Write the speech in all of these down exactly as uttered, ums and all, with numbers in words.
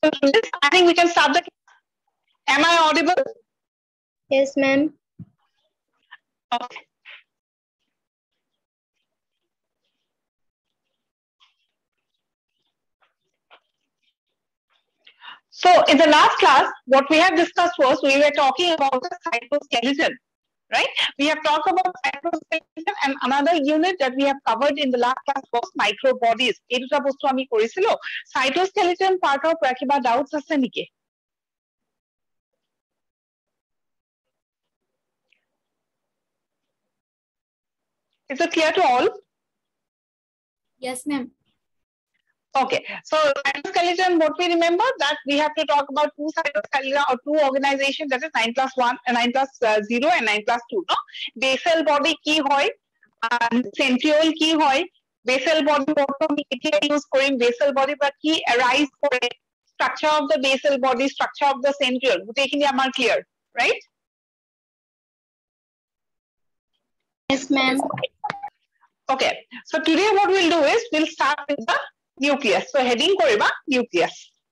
I think we can start the. Am I audible? Yes, ma'am. Okay. So in the last class, what we have discussed was we were talking about the cytoskeleton, right? We have talked about cytoskeleton, and another unit that we have covered in the last class was microbodies. এই দুটা বস্তু আমি কৰিছিলো cytoskeleton পাৰ্টৰ পৰা কিবা doubts আছে নেকি? Is it clear to all? Yes, ma'am. Okay, so cytoskeleton, what we remember that we have to talk about two cytoskeleton or two organizations, that is nine plus one, uh, nine plus uh, zero, and nine plus two. No, basal body ki hoy, and centriole ki hoy. Basal body what we use korim basal body, but ki arise kore structure of the basal body, structure of the centriole. Guteikhini amar clear, right? Yes, ma'am. Okay, so today what we'll do is we'll start with the nucleus. So heading koriba nucleus.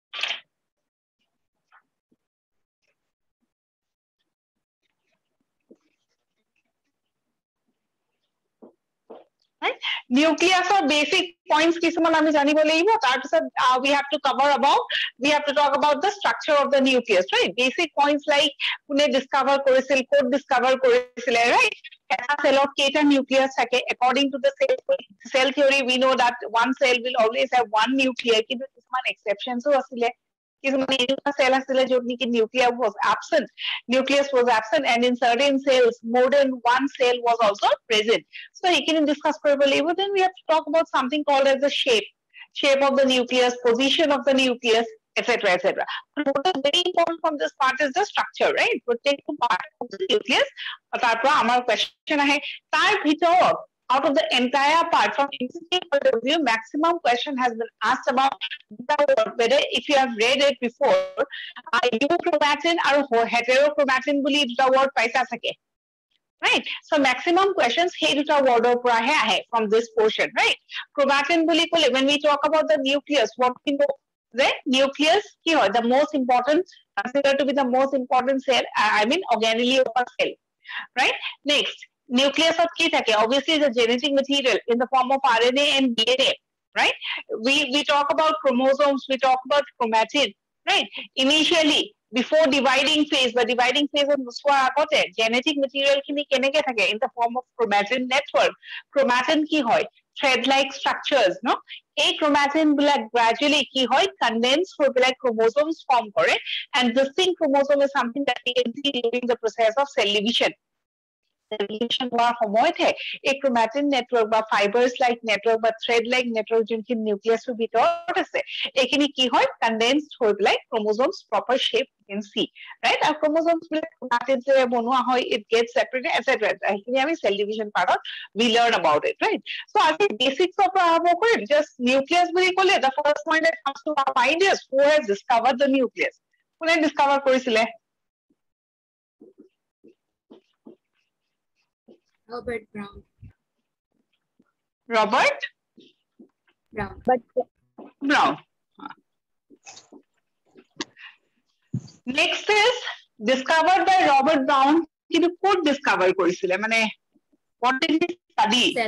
Right? Nucleus or basic points কিছুমান আমি জানিব লাগিব তাৰ পিছত we have to cover about we have to talk about the structure of the nucleus, right? Basic points like কোনে discover কৰিছিল, ক'ত discover কৰিছিলে, right? এটা cellত কেইটা nucleus থাকে according to the cell cell theory we know that one cell will always have one nucleus, কিন্তু কিছুমান exceptions ও আছিলে কিছুমান এনেকুৱা cell আছিলে য'ত নেকি nucleus was absent nucleus was absent and in certain cells more than one cell was also present. So you can discuss probably, but then we have to talk about something called as the shape, shape of the nucleus, position of the nucleus, et cetera, et cetera. What is very important from this part is the structure, right? Protect part of the nucleus. Tarpora amar question ahe. Tar bhitor, out of the entire part, from institute point of view, maximum question has been asked about whether if you have read it before, uh, euchromatin or heterochromatin boli duta word paisa sake. Right, so maximum questions hey duta word pura he ahe from this portion, right? Chromatin boli kole when we talk about the nucleus, what we know the nucleus ki hoy the most important, considered to be the most important cell, I mean organelle of a cell, right? Next, nucleus of ki thake obviously the genetic material in the form of R N A and D N A, right? We we talk about chromosomes, we talk about chromatin, right? Initially before dividing phase, the dividing phase of Muswa agote, genetic material kini keneke thake in the form of chromatin network. Chromatin ki hoy thread-like structures, no? A chromatin black gradually ki hoy condense for black chromosomes form kore, and this thing chromosome is something that we can see during the process of cell division. Division হোৱাৰ সময়তে এই chromatin network বা fibers like network বা thread like network যোনখিনি nucleus ভিতৰত আছে এইখিনি কি হয় condensed হৈ পেলাই chromosomes proper shape you can see, right? আৰু chromosomes বিলাক chromatin যে বনোৱা হয় it gets separated, et cetera. এইখিনি আমি cell division পাৰত we learn about it, right? So আজি basics of আৰম্ভ কৰিম, just nucleus বুলি ক'লে the first point that comes to our mind is who has discovered the nucleus? কোনে discover কৰিছিলে? Robert Brown. Robert Brown. But Brown. Next is discovered by Robert Brown. কিন্তু ক'ত discover কৰিছিলে মানে what did he study? Cell.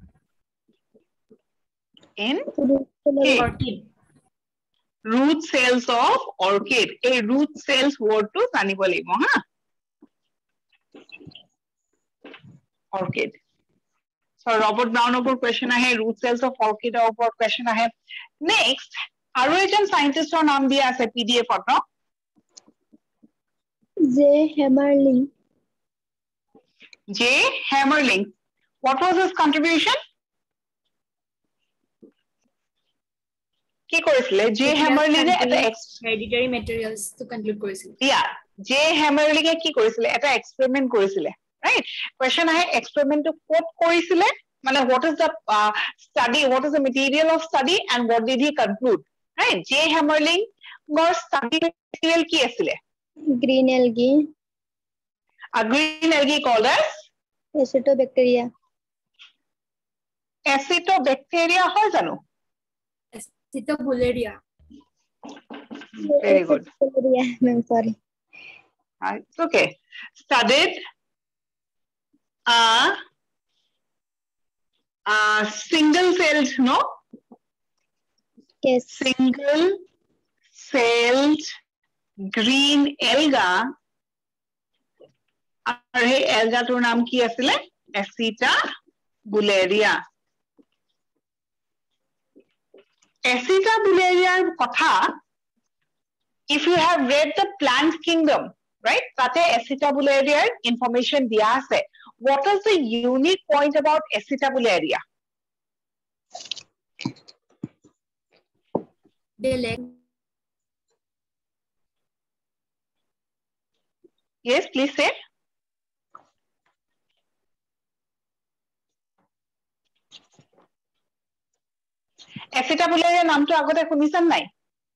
In Orchid. Root cells of orchid. A root cells word to জানিব লাগিব হা orchid. So Robert Brown over question ahe, root cells of orchid over question ahe. Next, aru ejon scientist or naam dia ase P D F ot no? J. Hammerling. J. Hammerling. What was his contribution? কি কৰিছিলে J. Hammerling এটা hereditary materials to conclude কৰিছিল. Yeah, J. Hammerling কি কৰিছিলে এটা experiment কৰিছিলে, right? Question ahe experiment to ক'ত কৰিছিলে মানে what is the uh, study, what is the material of study and what did he conclude, right? J. Hammerling or study material কি আছিলে? Green algae. A green algae called as Acetobacteria. Acetobacteria হয় জানো? Acetobularia. Very good. I'm sorry. Uh, it's okay. Studied a, a single-celled, no? Yes. Single-celled green alga. और हे alga तो नाम की असले Acetabularia. Acetabularia कथा. If you have read the plant kingdom, right? Tate Acetabularia information diya ase. What is the unique point about Acetabularia? They lack. Yes, please say. Acetabularia naam to agote shunisan nai.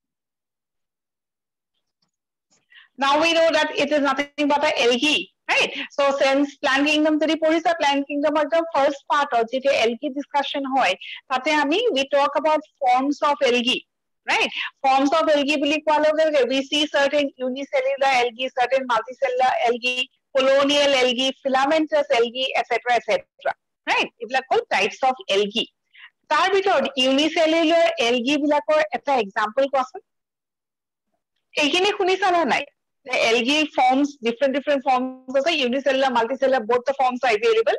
Now we know that it is nothing but a algae, right? So since plant kingdom teri porisa plant kingdom or the first part or jete algae discussion hoy, tate ami we talk about forms of algae, right? Forms of algae bili kwaloge we see certain unicellular algae, certain multicellular algae, colonial algae, filamentous algae, et cetera, et cetera. Right? Ibla called types of algae. Tar bitor unicellular algae bilakor eta example koason. Ekini khunisa na nai. The algae forms different different forms of unicellular, multicellular, both the forms are available.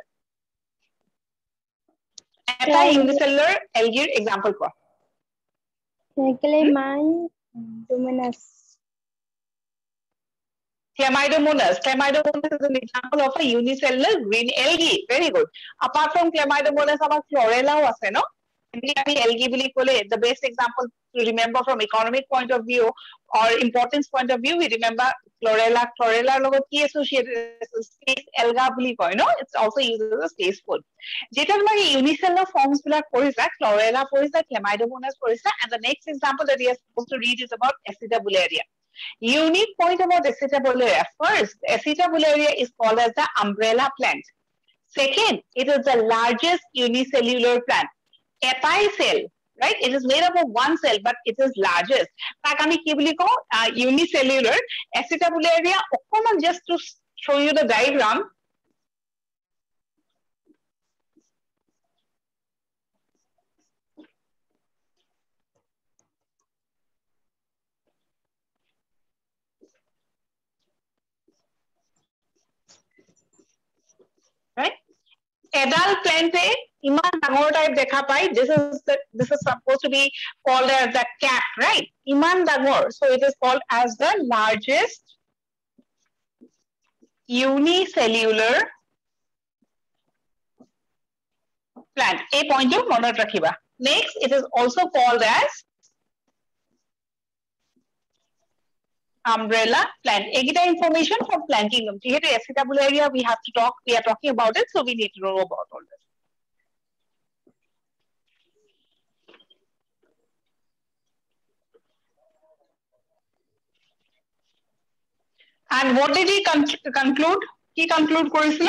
Eta unicellular algae example ko. Chlamydomonas. Chlamydomonas. Chlamydomonas is an example of a unicellular green algae. Very good. Apart from Chlamydomonas, our chlorella was no. Algae, the best example to remember from economic point of view or importance point of view, we remember chlorella. Chlorella logo ki associated space alga buli koi, no? It's also used as a space food. Jeta mari unicellular forms bila porisa, chlorella porisa, Chlamydomonas porisa, and the next example that we are supposed to read is about Acetabularia. Unique point about Acetabularia. First, Acetabularia is called as the umbrella plant. Second, it is the largest unicellular plant. Epi cell, right? It is made up of one cell, but it is largest. Takami kibuli ko uh, unicellular Acetabularia. Just to show you the diagram. Right? Adult plant iman dangor type dekha pai. This is the, this is supposed to be called as the cap, right? Iman dangor. So it is called as the largest unicellular plant. A point to monot rakhiba. Next, it is also called as umbrella plant. Egita information from plant kingdom. Here to Acetabularia, we have to talk. We are talking about it, so we need to know about all this. And what did he con conclude? He conclude korisile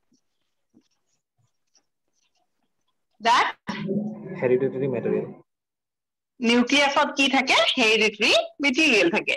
that hereditary material. Nucleus of ki thake hereditary material thake.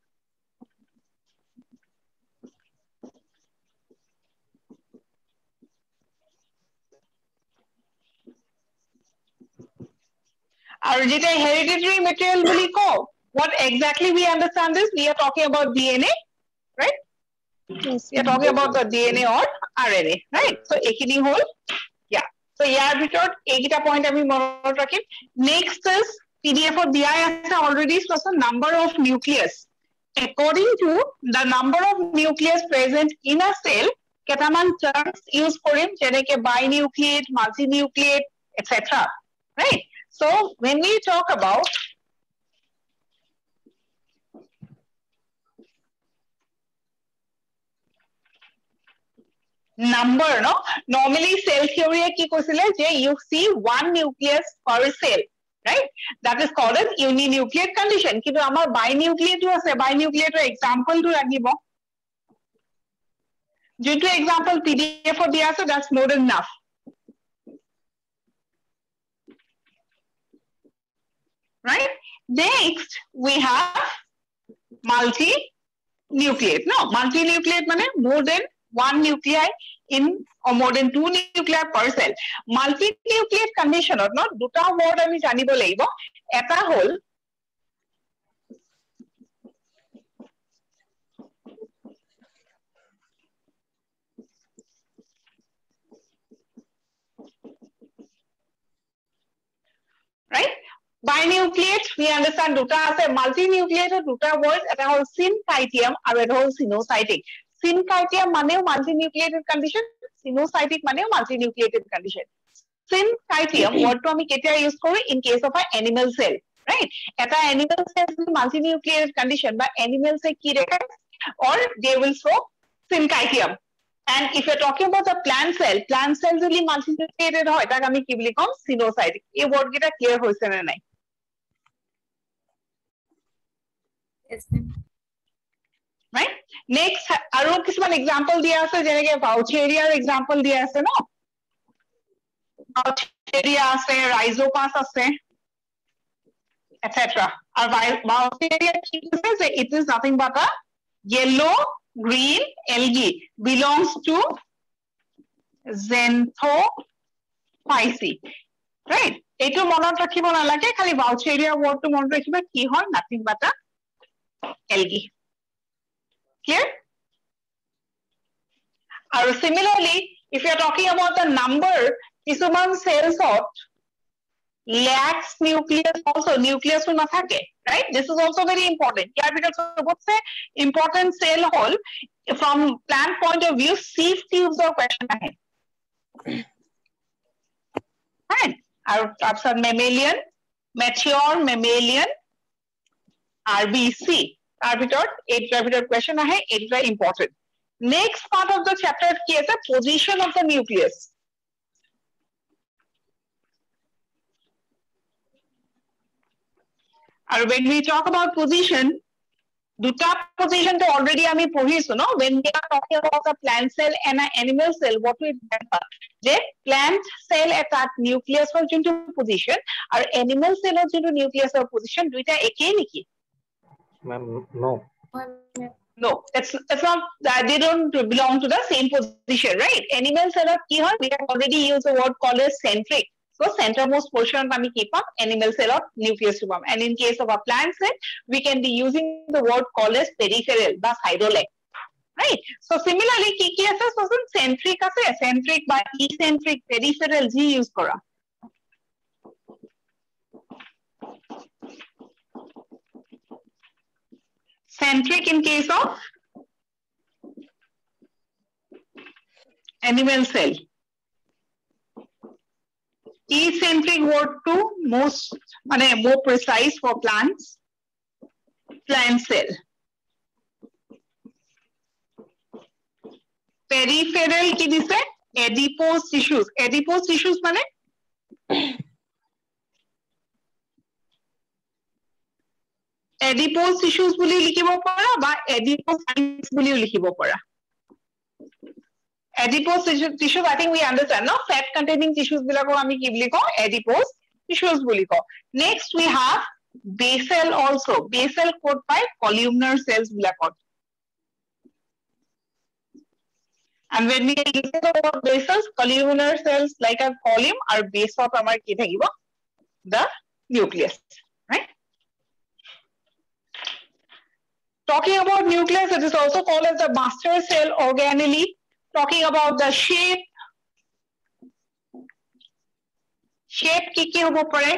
Our hereditary material will go. What exactly we understand is we are talking about D N A, right? Yes. We are talking about the D N A or R N A, right? So, ekini hol, yeah. So, yeah, because ekita point I monot rakhim. Next is P D F of D I S already so the number of nucleus. According to the number of nucleus present in a cell, ketaman terms use for him, jeneke binucleate, multinucleate, et cetera. Right? So, when we talk about number, no? Normally, cell theory ki kosile je you see one nucleus per cell, right? That is called as uninucleate condition. Kintu amar binucleate to ase binucleate example to ragibo. Due to example P D F or diya ase that's more than enough. Right? Next, we have multinucleate. No, multinucleate means more than one nuclei in or more than two nuclei per cell. Multinucleate condition or not, দুটা word আমি জানিব লাগিব। এটা হল right? Binucleate, we understand দুটা আছে, multinucleate দুটা word, এটা হল syncytium আৰু এটা হল sinusitic. Syncytium মানেও multinucleated condition, sinusitic মানেও multinucleated condition. Syncytium word to আমি কেতিয়া use কৰো in case of an animal cell, right? এটা animal cell multinucleated condition বা animal cell কি দেখায় or they will show syncytium. And if you're talking about the plant cell, plant cell যদি multinucleated হয় তাক আমি কি বুলি কম sinusitic. এই word কেইটা clear হৈছে নে নাই? Yes, ma'am. Right? Next, আৰু কিছুমান example দিয়া আছে যেনেকে Vaucheria example দিয়া আছে ন? Vaucheria আছে, Rhizopus আছে, et cetera. আৰু Vaucheria কি কৈছে যে it is nothing but a yellow green algae belongs to Xanthophyceae. Right? এইটো মনত ৰাখিব নালাগে, খালি Vaucheria word টো মনত ৰাখিবা কি হয় nothing but a algae. Clear? Or similarly, if you are talking about the number, কিছুমান cells of lacks nucleus also, nucleus to nathake, right? This is also very important. Yeah, because what's the important cell hole from plant point of view, sieve tubes or question ahead. Right? Or types of mammalian, mature mammalian, R B C. Arbiter, eight arbiter question ahead, it is very important. Next part of the chapter is the position of the nucleus. And when we talk about position, দুটা position to already আমি পঢ়িছো no? When we are talking about a plant cell and an animal cell, what we remember? যে plant cell এটাত nucleus or যোনটো position আৰু animal cell or যোনটো nucleus or position দুইটা একেই নেকি? Ma'am, no. No, it's, it's not that they don't belong to the same position, right? Animal cell of ki hoy, we have already used the word called as centric. So centermost portion of we keep up animal cell of nucleus tubum. And in case of a plant cell, we can be using the word called as peripheral, the hydroleg. Right? So similarly, ki ki ase so centric ase, centric by eccentric, peripheral G use kora. Centric in case of animal cell. Eccentric word to most, mane more precise for plants. Plant cell. Peripheral ki dise adipose tissues. Adipose tissues mane adipose tissues বুলি লিখিব পাৰা বা adipose glands বুলিও লিখিব পাৰা. Adipose tissues, I think we understand, no? Fat containing tissues bilako ami ki buli ko adipose tissues buli ko. Next we have basal also. Basal code by columnar cells bilako. And when we use the word basals, columnar cells like a column are base of amar ki thakibo the nucleus, right? Talking about nucleus, it is also called as the master cell organelle. Talking about the shape. Shape ki ki hobo pare?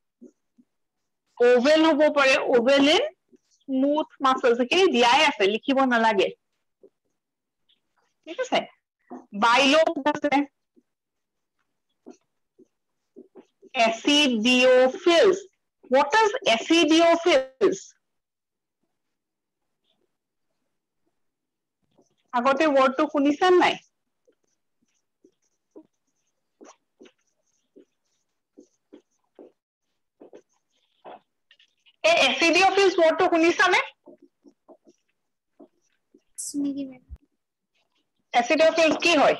Oval hobo pare, oval in smooth muscles. Okay, diyai ase, likhibo nalage. ঠিক আছে? Bilobe ase. Acidiophils. What is acidiophils? আগতে ওয়ার্ডটো শুনিছেন নাই? এই acidiophils ওয়ার্ডটো শুনিছানে? শুনিবি ma'am. acidiophils কি হয়?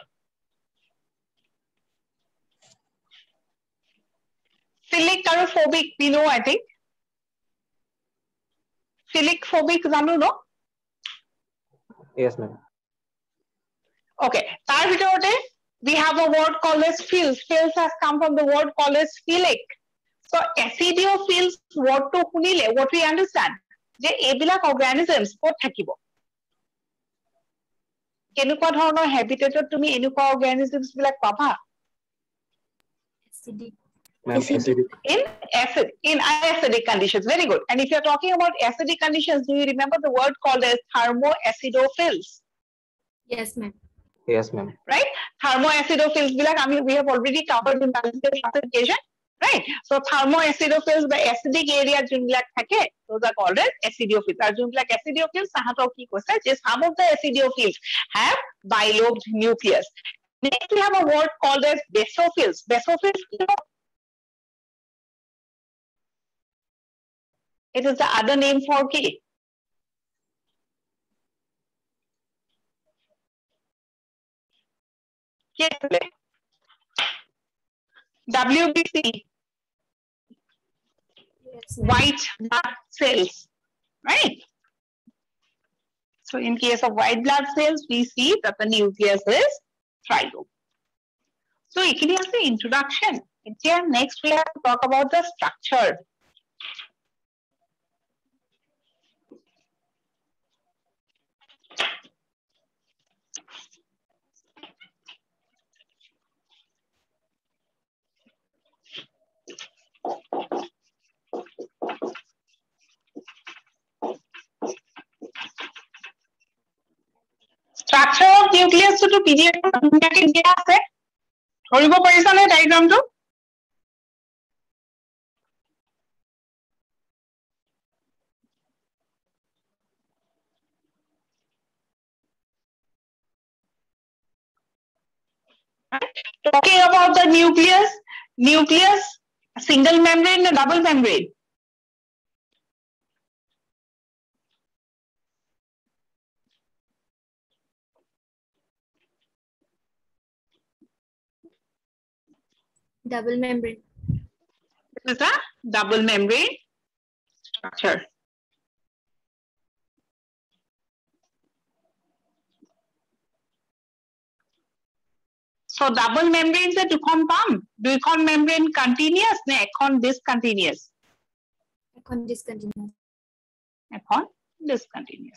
Philic আৰু phobic, we know, I think. Philic phobic janu no? Yes, ma'am. Okay. Tar bhitorte we have a word called as phils. Phils has come from the word called as philic. So acidophils word to shunile what we understand je ebilak organisms kot thakibo. Kenukwa dhoroner habitatot tumi enukwa organisms bilak paba? Acidic. Ma'am, acidic. In acid, in acidic conditions. Very good. And if you're talking about acidic conditions, do you remember the word called as thermoacidophils? Yes, ma'am. Yes, ma'am. Right? Thermoacidophils, I mean, we have already covered in biological classification. Right? So thermoacidophils, the acidic area, those are called as acidophils. Are like acidophils, some of the acidophils have bilobed nucleus. Next, we have a word called as basophils. Basophils, you know, it is the other name for key. W B C, Yes, ma'am. white blood cells, right? So in case of white blood cells, we see that the nucleus is trilobe. So it is the introduction. Next, we have to talk about the structure. Structure of nucleus to P D F দিয়া আছে ধৰিব পাৰিছা নে ডায়াগ্ৰামটো Talking about the nucleus, nucleus single membrane or double membrane? Double membrane. This is a double membrane structure. So double membranes are দুখন পাম দুইখন membrane continuous নে এখন discontinuous এখন discontinuous. এখন discontinuous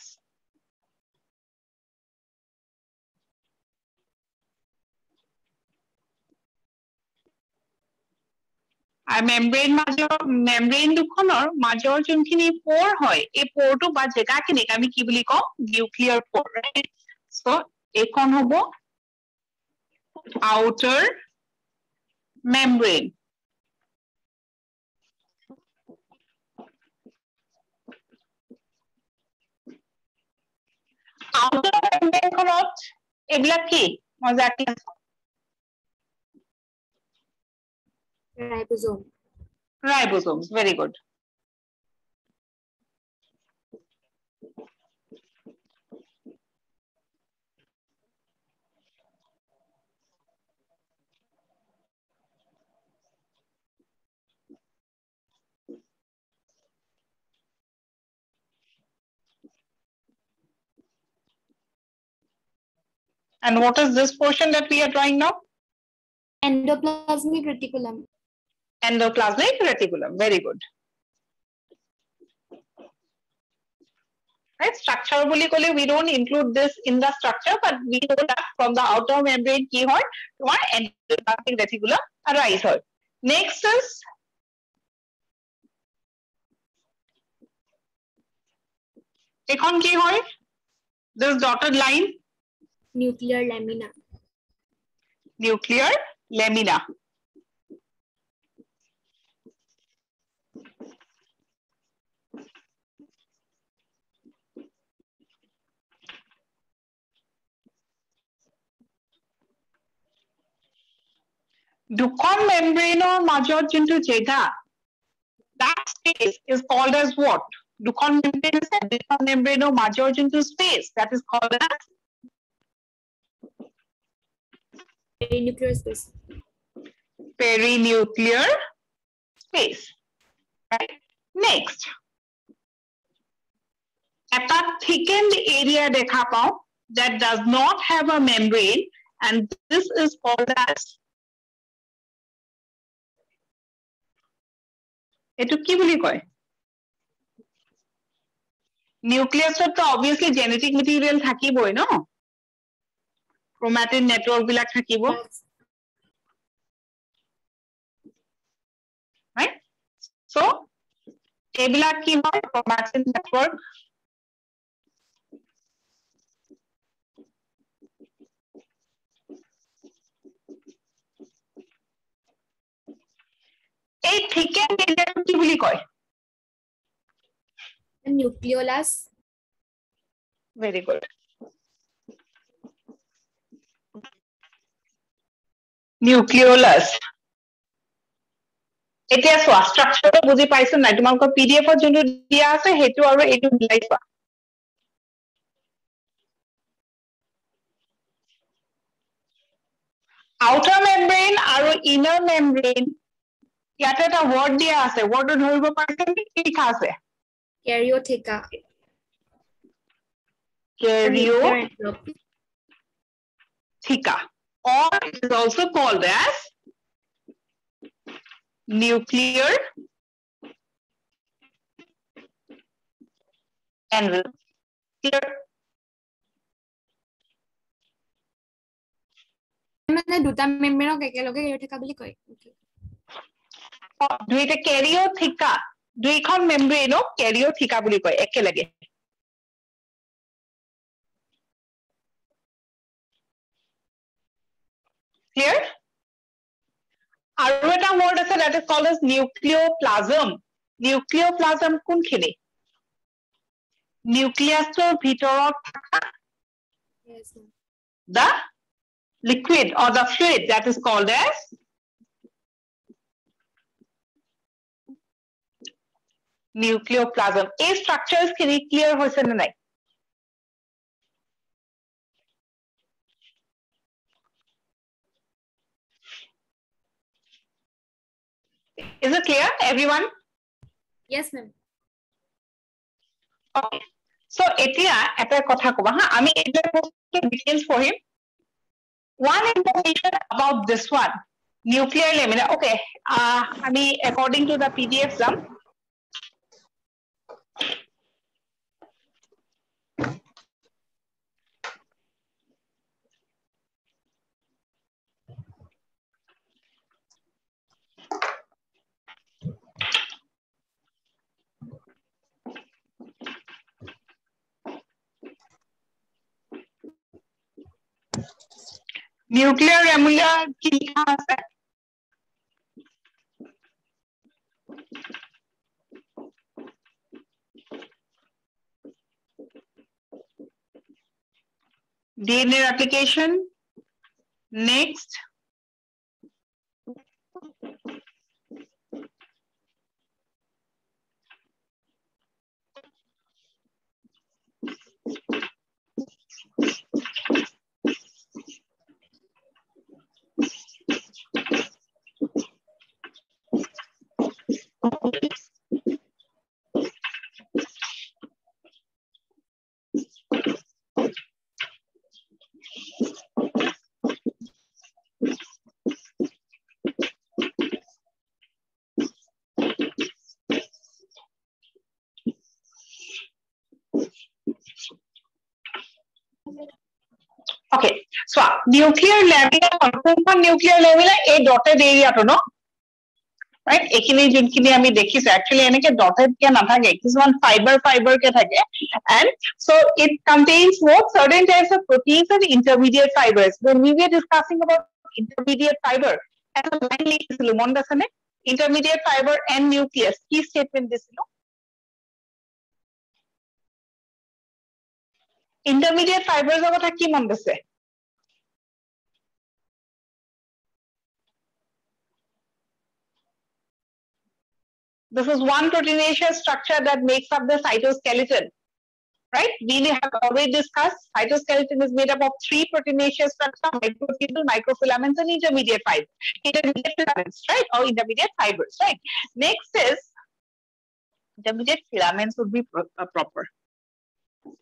আর membrane মাজৰ membrane দুখনৰ মাজৰ যোনখিনি pore হয় এই pore টো বা জেগাখিনিক আমি কি বুলি কওঁ nuclear pore right so এইখন হ'ব outer membrane. Outer membrane খনত এবিলাক কি মই জানি আছো Ribosome. Ribosomes, very good. And what is this portion that we are drawing now? Endoplasmic reticulum. Endoplasmic reticulum. Very good. Right? Structure we don't include this in the structure, but we know that from the outer membrane key hoy, tomar endoplasmic reticulum arise hoy. Next is ekhon ki hoy? This dotted line. Nuclear lamina. Nuclear lamina. দুখন membrane মাজত যোনটো জেগা that space is called as what? দুখন membrane আছে দুখন membrane মাজৰ যোনটো space that is called as Perinuclear space. Perinuclear space. Right. Next. এটা thickened area দেখা পাও that does not have a membrane, and this is called as এটু কি বুলি কয় নিউক্লিয়াছত তো obviously genetic material থাকিবই ন chromatin network বিলাক থাকিব right so এইবিলাক কি হয় chromatin network এই thickened area কি বুলি কয় nucleolus very good nucleolus এতিয়া সোয়া স্ট্রাকচারটো বুজি পাইছো নাই তোমালোকৰ পিডিএফ ত যোনটো দিয়া আছে হেতু আৰু এটো মিলাইবা outer membrane আৰু inner membrane ইয়াতে এটা word দিয়া আছে word ধৰিব পাৰিছে কি লিখা আছে karyotheca karyotheca or it is also called as nuclear envelope clear মানে দুটা মেমব্ৰেনক একেলগে karyotheca বুলি কয় দুইটা karyotheca দুইখন মেমব্ৰেনক karyotheca বুলি কয় একেলগে clear আৰু এটা word আছে that is called as nucleoplasm nucleoplasm কোনখিনি নিউক্লিয়াছৰ ভিতৰত থকা yes the liquid or the fluid that is called as nucleoplasm এই structures খিনি clear হৈছে না নাই is it clear everyone yes ma'am okay so এতিয়া এটা কথা কবা হা আমি এটা details পঢ়িম one information about this one nuclear lamina okay uh, আমি according to the pdf jam nuclear lamina কি লিখা আছে D N A application next okay so nuclear lamina কোনখন nuclear lamina এই dotted area to no right এখিনি যোনখিনি আমি দেখিছো actually এনেকে dotted কে নাথাকে কিছুমান fiber fiber কে থাকে and so it contains what certain types of proteins and intermediate fibers when we were discussing about intermediate fiber eta line লিখিছিলো মনত আছে নে intermediate fiber and nucleus কি statement দিছিলো intermediate fibers of কথা কি মনত আছে this is one proteinaceous structure that makes up the cytoskeleton right we have already discussed cytoskeleton is made up of three proteinaceous structures microtubule microfilaments and intermediate fibers intermediate filaments right or intermediate fibers right next is intermediate filaments would be pro uh, proper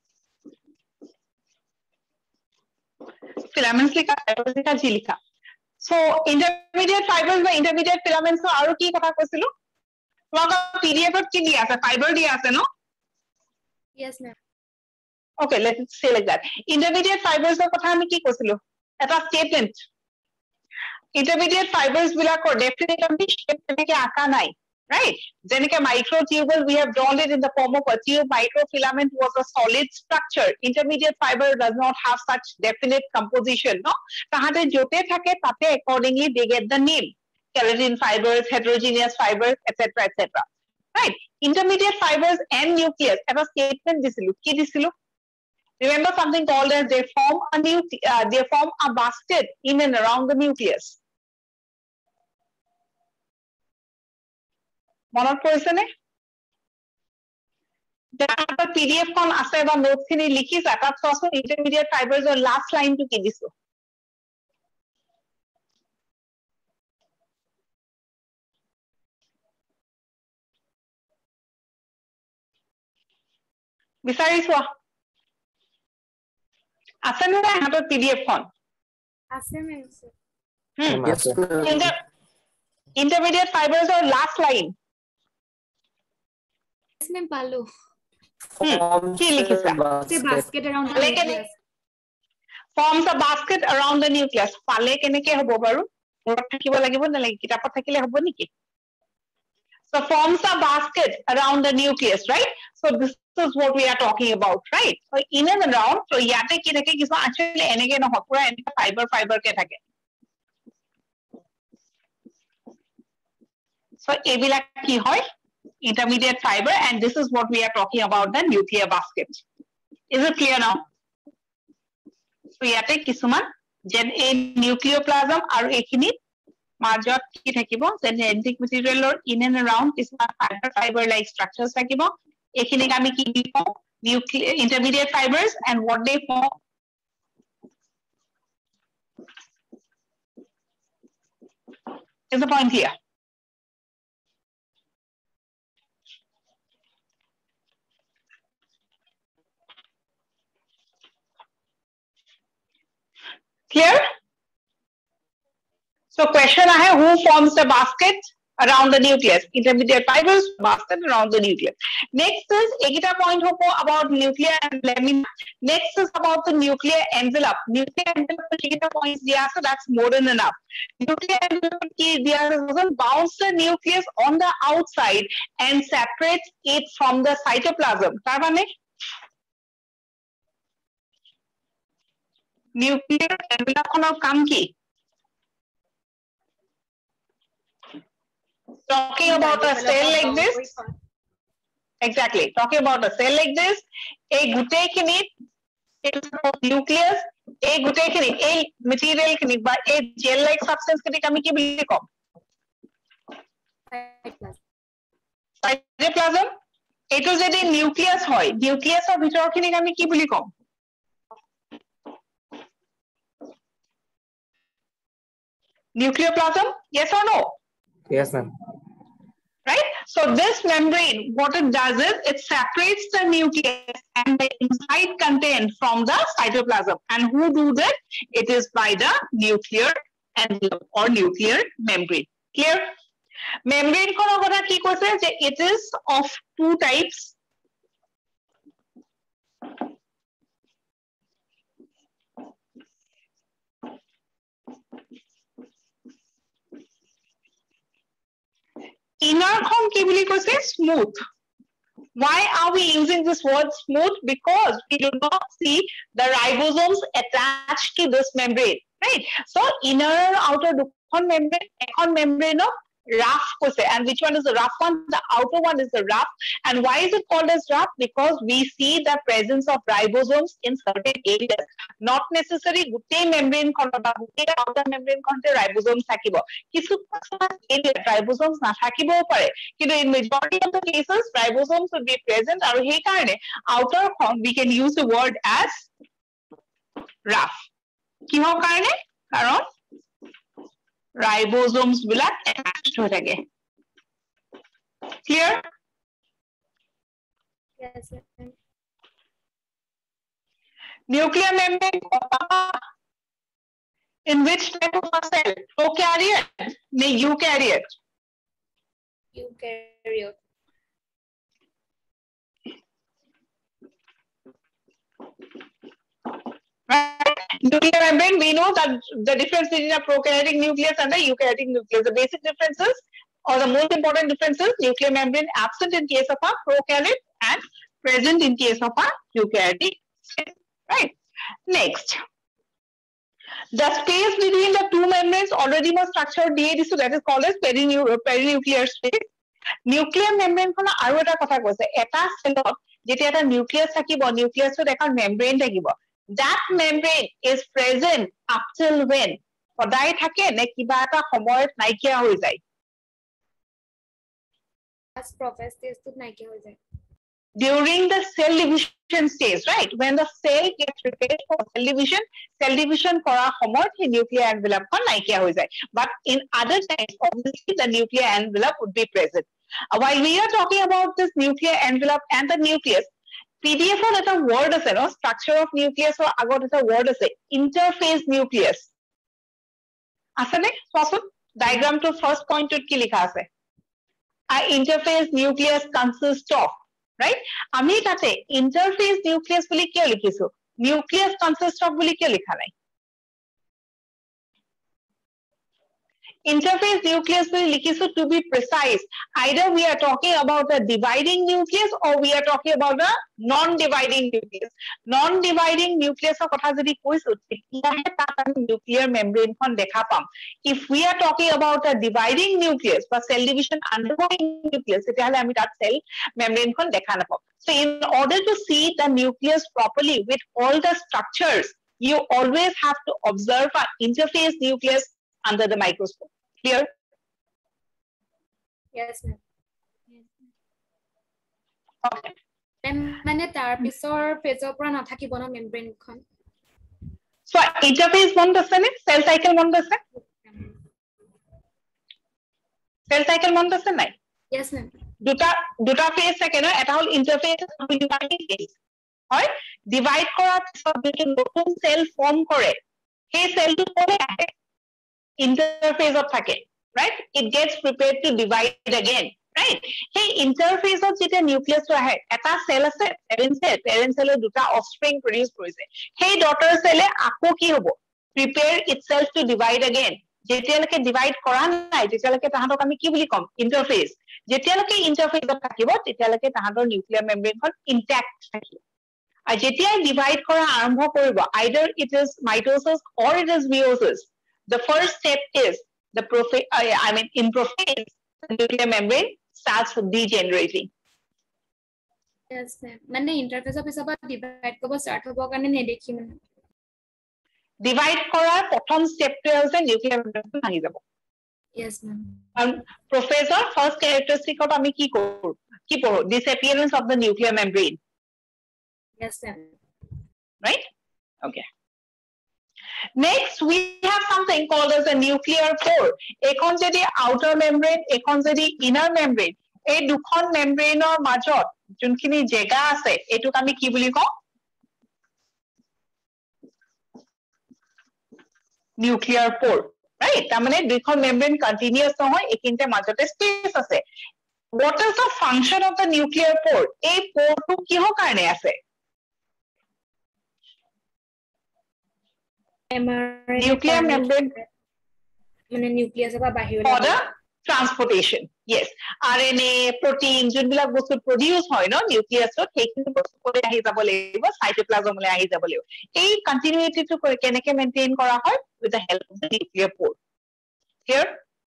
filaments लिखा fibers लिखा G लिखा so intermediate fibers বা intermediate filaments আৰু কি কথা কৈছিলো তোমাক pdf ত কি দিয়া আছে fiber দিয়া আছে ন yes ma'am okay let's say like that intermediate fibers ৰ কথা আমি কি কৈছিলো এটা statement intermediate fibers বিলাকৰ definitely shape তেনেকে আকা নাই right যেনেকে microtubule we have drawn it in the form of a tube microfilament was a solid structure intermediate fiber does not have such definite composition no তাহাতে jote থাকে তাতে accordingly they get the name keratin fibers heterogeneous fibers etc etc right intermediate fibers and nucleus এটা statement দিছিলো কি দিছিলো remember something called as they form a nucle uh, they form a basket in and around the nucleus মনত পৰিছে নে এটা PDF খন আছে বা নোট খিনি লিখিছা তাত চোৱাচোন ইন্টাৰমিডিয়েট ফাইবাৰছৰ লাষ্ট লাইনটো কি দিছো বিচাৰি চোৱা আছে নে নাই হাতত পিডিএফ খন আছে মেম ইন্টাৰমিডিয়েট ফাইবাৰছৰ লাষ্ট লাইন yes ma'am পালো কি লিখিছা the basket around the nucleus forms a basket around the nucleus পালে কেনেকে হ'ব বাৰু মনত থাকিব লাগিব নালাগে কিতাপত থাকিলে হ'ব নেকি so forms a basket around the nucleus right so this is what we are talking about right so in and around so ইয়াতে কি থাকে কিছু actually এনেকে নহয় পুৰা এনেকে fiber fiber কে থাকে so এইবিলাক কি হয় intermediate fiber and this is what we are talking about the nuclear basket is it clear now so ইয়াতে কিছুমান যেন এই নিউক্লিওপ্লাজম আৰু এইখিনি মাজত কি থাকিব যেন genetic material or in and around কিছুমান fiber fiber like structures থাকিব এইখিনিক আমি কি কওঁ nuclear intermediate fibers and what they form is the point here clear so question ahe who forms the basket around the nucleus intermediate fibers basket around the nucleus next is ekita point hobo about nuclear and lamina next is about the nuclear envelope nuclear envelope ekita points dia ase that's more than enough nuclear envelope ki dia ase bounds the nucleus on the outside and separates it from the cytoplasm tar mane nuclear envelope khonor kam ki talking about a cell like this exactly talking about a cell like this a gute khini nucleus a gute khini a material khini ba a gel like substance khini ami ki boli kom cytoplasm eto jodi nucleus hoy nucleus or bhitor khini ami ki boli kom nucleoplasm yes or no yes ma'am right so this membrane what it does is it separates the nucleus and the inside content from the cytoplasm and who do that it is by the nuclear envelope or nuclear membrane clear membrane khonor kotha ki koise je it is of two types inner khon ki boli koise smooth why are we using this word smooth because we do not see the ribosomes attached to this membrane right so inner and outer dukhon membrane ekhon membrane of rough koise and which one is the rough one the outer one is the rough and why is it called as rough because we see the presence of ribosomes in certain areas not necessarily gute membrane khon ba gute outer membrane khonte ribosomes thakibo kichu area ribosomes na thakibo pare kintu in majority of the cases ribosomes will be present aru he karone outer khon we can use the word as rough kiho karone karon ribosomes bilak attached ho thake clear yes ma'am nuclear membrane In which type of a cell? Prokaryote, ne eukaryote? Eukaryote. Right? Nuclear membrane, we know that the difference between a prokaryotic nucleus and a eukaryotic nucleus. The basic differences or the most important differences, nuclear membrane absent in case of a prokaryote and present in case of a eukaryotic cell. Right? Next. The space between the two membranes already was structured D A D, so that is called as perinu perinuclear space. Nuclear membrane khona aru eta kotha koise eta cellot jeti eta nucleus thakibo nucleus to ekon membrane thakibo that membrane is present up till when সদায় থাকে নে কিবা এটা সময়ত নাইকিয়া হৈ যায় as process stage to নাইকিয়া হৈ যায় during the cell division stage, right? When the cell gets prepared for cell division, cell division kora homoy the nuclear envelope kon naikia hoy jay. But in other times, obviously the nuclear envelope would be present. Uh, while we are talking about this nuclear envelope and the nucleus, P D F on a word ase no structure of nucleus or agot a word ase interphase nucleus. Asane, so diagram to first point to ki likha ase. A interphase nucleus consists of right আমি তাতে interphase nucleus বলি কিয় লিখিছো nucleus consists of বলি কিয় লিখা নাই interphase nucleus বলি লিখিছো to be precise either we are talking about a dividing nucleus or we are talking about a non dividing nucleus non dividing nucleus er kotha jodi koisu tetiahe tat ami nuclear membrane kon dekha pam if we are talking about a dividing nucleus or cell division undergoing nucleus tetiahe ami tat cell membrane kon dekha na pam so in order to see the nucleus properly with all the structures you always have to observe an interphase nucleus under the microscope clear yes ma'am okay মানে তাৰ পিছৰ পেজৰ পৰা নাথাকিব ন membrane খন so interphase মনত আছে নে cell cycle মনত আছে cell cycle মনত আছে নাই yes ma'am দুটা দুটা ফেজ থাকে ন এটা হল ইন্টারফেজ আৰু ডিভাইডিং ফেজ হয় ডিভাইড কৰাৰ পিছত যেটো নতুন সেল ফর্ম কৰে সেই সেলটো কোনে আহে ইন্টারফেজত থাকে right it gets prepared to divide again right hey interphase of jeta nucleus to ahe eta cell ase parent cell parent cell er duta offspring produce korise hey daughter cell e akko ki hobo prepare itself to divide again jetialeke divide kora nai jetialeke tahatok ami ki boli kom interphase jetialeke interphase ot thakibo tetialeke tahator nuclear membrane kon intact thakibo আর যেতিয়াই divide করা আরম্ভ করিব either it is mitosis or it is meiosis the first step is the prophase uh, I mean in prophase the nuclear membrane starts degenerating yes ma'am মানে interface of হিসাবে divide করব start হব কারণে নেদেখি মানে ডিভাইড করার প্রথম স্টেপটো আছে নিউক্লিয়ার মেমব্রেন ভাঙি যাব yes ma'am and prophase first characteristic of আমি কি করব কি পড়ো disappearance of the nuclear membrane yes ma'am right okay next we have something called as a nuclear pore ekon jodi outer membrane ekon jodi inner membrane ei dukhon membrane or majot junkhini jega ase etuk ami ki boli ko nuclear pore right ta mane dukhon membrane continuous nohoy ekinte majote space ase what is the function of the nuclear pore ei pore tu kiho karone ase nuclear membrane মানে nucleus বা বাহিৰ for the transportation yes R N A protein যোনবিলাক বস্তু produce হয় ন নিউক্লিয়াছত সেইখিনি বস্তু কৰি আহি যাব লাগিব সাইটোপ্লাজমলৈ আহি যাব লাগিব এই কন্টিনিউইটি টু কেনেকে মেইনটেইন কৰা হয় with the help of the nuclear pore here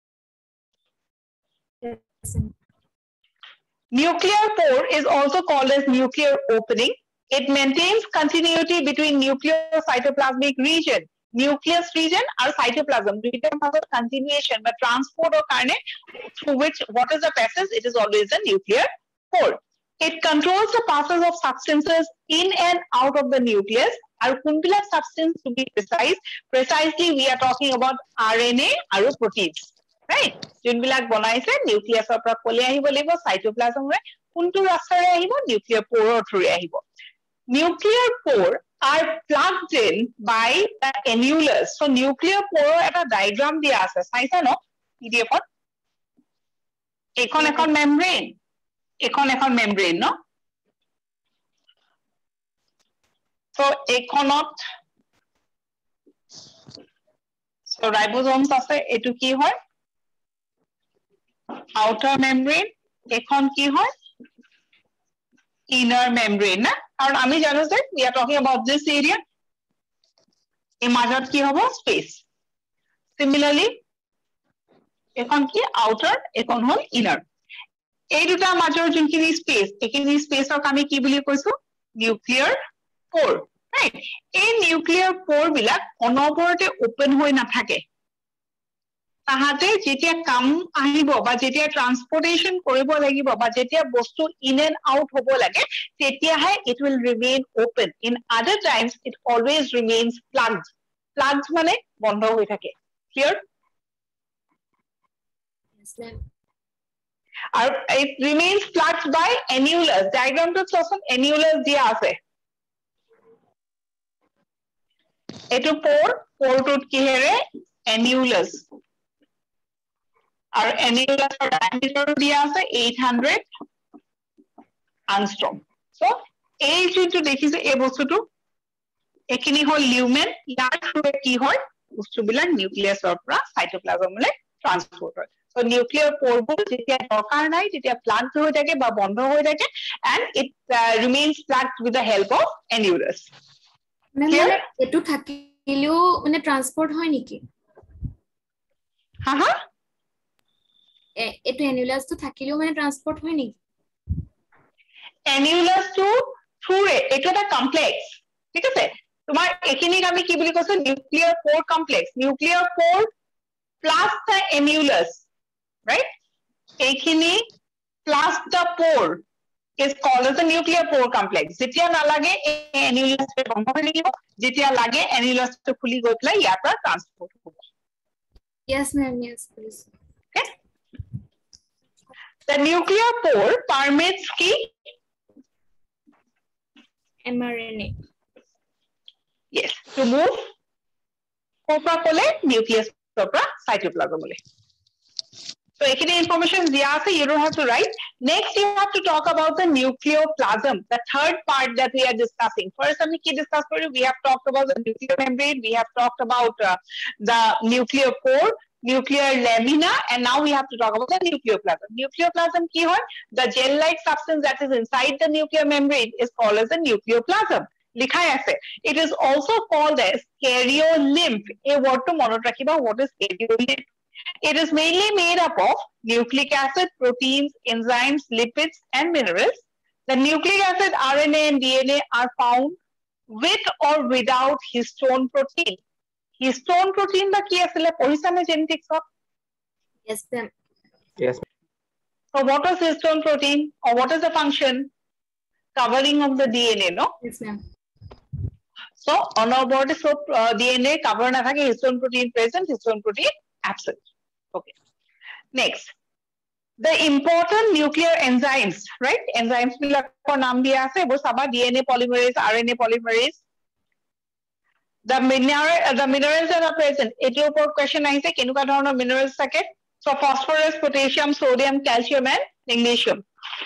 nuclear pore is also called as nuclear opening it maintains continuity between nucleocytoplasmic region nucleus region or cytoplasm দুইটাৰ মাজত continuation বা transport or karone through which what is the passage it is always a nuclear pore it controls the passage of substances in and out of the nucleus আৰু কোনবিলাক substance to be precise precisely we are talking about R N A আৰু proteins right যোনবিলাক বনাইছে নিউক্লিয়াছৰ পৰা কলে আহিব লাগিব cytoplasm ৰে কোনটো ৰাস্তাৰে আহিব nuclear pore through আহিব nuclear pore are plugged in by the annulus. So nuclear pore at a diagram dia ase saisa no P D F ot ekon ekon membrane ekon ekon membrane no so ekonot so ribosomes ase etu ki hoy outer membrane ekon ki hoy inner membrane na karon ami jano je we are talking about this area e majot ki hobo space similarly ekon ki outer ekon hol inner এই দুটা মাজৰ যোনখিনি space এইখিনি স্পেসক আমি কি বুলি কৈছো nuclear পোৰ right এই নিউক্লিয়াৰ পোৰ বিলাক অনবৰতে ওপেন হৈ নাথাকে তাহাতে যেতিয়া কাম আহিব বা যেতিয়া ট্ৰান্সপোৰ্টেশন কৰিব লাগিব বা যেতিয়া বস্তু ইন এন্ড আউট হ'ব লাগে তেতিয়াহে it will remain open in other times it always remains plugged plugged মানে বন্ধ হৈ থাকে clear yes ma'am Or it remains plugged by annulus. Diagram to some annulus dia ase. Eto pore, pore to kihere annulus. Our annulus or diameter dia ase eight hundred angstrom. So, ei to dekhise e bostu to ekini hol lumen yar through ki hoy bostu bilak nucleus or pra cytoplasm le transport hoy. So nuclear pore bol jetia dorkar nai jetia plugged hoy thake ba bondho hoy thake and it uh, remains plugged with the help of annulus মানে এটু থাকিলেও মানে transport হয় নেকি ha ha এটু annulus তো থাকিলেও মানে ট্রান্সপোর্ট হয় নেকি annulus to through eto ta complex ঠিক আছে তোমার এখিনি আমি কি বলি কৈছো nuclear pore complex nuclear pore plus the annulus right ekhini plus the pore is called as the nuclear pore complex jetia na lage annulus pe bondho hoy lagibo jetia lage annulus to khuli goi pla ya par transport hobo yes ma'am yes please okay the nuclear pore permits ki mRNA yes to move kopra kole nucleus kopra cytoplasm le So, ekini information dia ase you don't have to write. Next, you have to talk about the nucleoplasm, the third part that we are discussing. First, we ki discuss kori, we have talked about the nuclear membrane, we have talked about uh, the nuclear pore, nuclear lamina, and now we have to talk about the nucleoplasm. Nucleoplasm ki hoy? The gel-like substance that is inside the nuclear membrane is called as the nucleoplasm. Likhai ase. It is also called as karyolymph. A word to monot rakhiba. What is karyolymph? It is mainly made up of nucleic acid, proteins, enzymes, lipids, and minerals. The nucleic acid, R N A, and D N A are found with or without histone protein. Histone protein ba ki asile pohisane genetics of? yes ma'am Yes. So what is histone protein or what is the function? Covering of the D N A, no? yes ma'am So on our body, so uh, D N A cover na thake histone protein present, histone protein absent. Okay. Next, the important nuclear enzymes, right? Enzymes bilak ko naam dia ase, bo saba D N A polymerase, R N A polymerase. The mineral, uh, the minerals that are present. Eto upor question ahise kenuka dhoroner minerals thake. So phosphorus, potassium, sodium, calcium, and magnesium.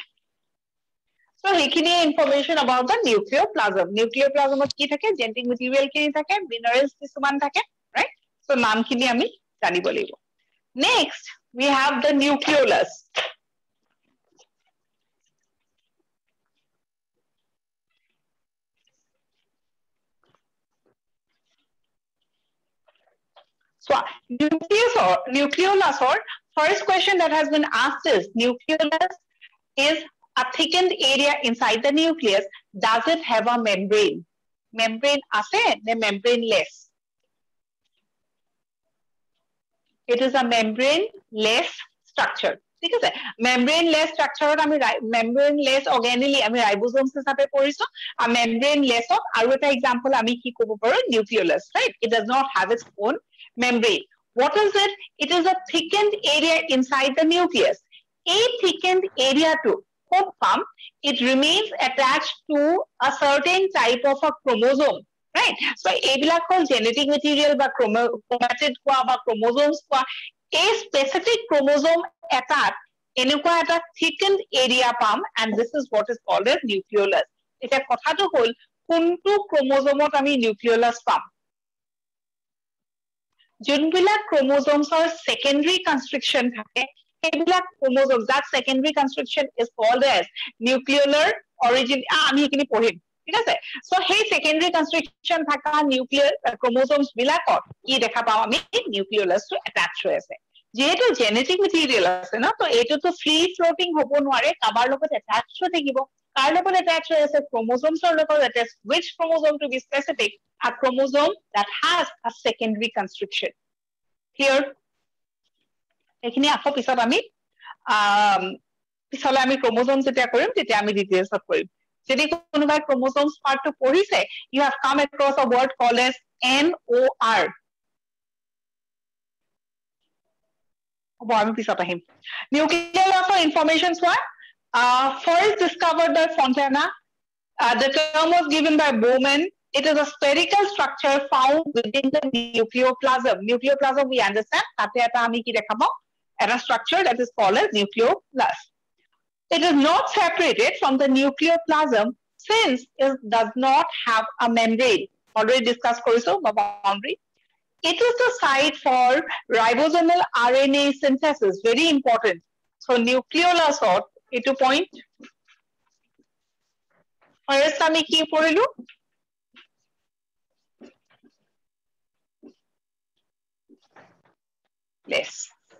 So hekhini information about the nucleoplasm. Nucleoplasm ot ki thake? Genetic material kini thake, minerals kisuman thake, right? So naam khini ami janibo lagibo. Next, we have the nucleolus. So, nucleus or nucleolus or first question that has been asked is nucleolus is a thickened area inside the nucleus. Does it have a membrane? Membrane ase ne membrane-less? It is a membrane-less structure. ঠিক আছে membrane-less structure ot ami membrane-less organelle ami ribosomes hisabe poriso a membrane-less ot aru eta example ami ki kobo paru nucleolus right it does not have its own membrane. What is it? It is a thickened area inside the nucleus. A thickened area to ক'ত পাম it remains attached to a certain type of a chromosome, right? So এইবিলাক হ'ল genetic material বা chromatid কোৱা বা chromosomes কোৱা এই specific chromosome এটাত এনেকুৱা এটা thickened area palm and this is what is called as nucleolus. এটা কথাটো হ'ল কোনটো chromosomeত আমি nucleolus পাম যোনবিলাক chromosomes or secondary construction থাকে সেইবিলাক chromosomes that secondary construction is called as nucleolar origin আমি এখিনি পঢ়িম ঠিক আছে so সেই secondary construction থাকা nuclear chromosomes বিলাকত কি দেখা পাম আমি nucleolus to attach হৈ আছে যেহেতু genetic material আছে না তো এটো তো free floating হ'ব নোৱাৰে কাবাৰ লগত attach হৈ থাকিব কাৰ লগত attach হৈ আছে chromosomes ৰ লগত attach which chromosome to be specific a chromosome that has a secondary construction clear এখিনি আকৌ পিছত আমি আম পিছলে আমি chromosomes যেতিয়া কৰিম তেতিয়া আমি details অফ কৰিম যদি কোনোবাই chromosomes part to পঢ়িছে you have come across a word called as N O R হ'ব আমি পিছত আহিম nucleolus of information what uh, first discovered by Fontana uh, the term was given by Bowman it is a spherical structure found within the nucleoplasm nucleoplasm we understand তাতে এটা আমি কি দেখাবো a structure that is called as nucleolus it is not separated from the nucleoplasm since it does not have a membrane already discussed koriso ba boundary it is the site for ribosomal R N A synthesis very important so nucleolus or etu point first ami ki porilu yes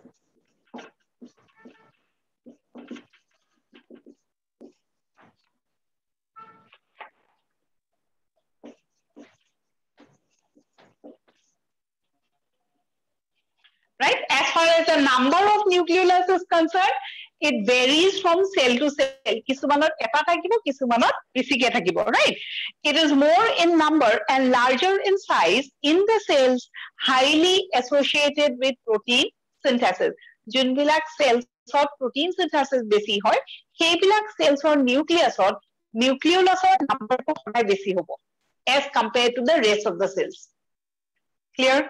right as far as the number of nucleolus is concerned it varies from cell to cell kisumanot eta thakibo kisumanot besike thakibo right it is more in number and larger in size in the cells highly associated with protein synthesis junbilak cells of protein synthesis besi hoy hebilak cells or nucleus or nucleolus or number ko hoy besi hobo as compared to the rest of the cells clear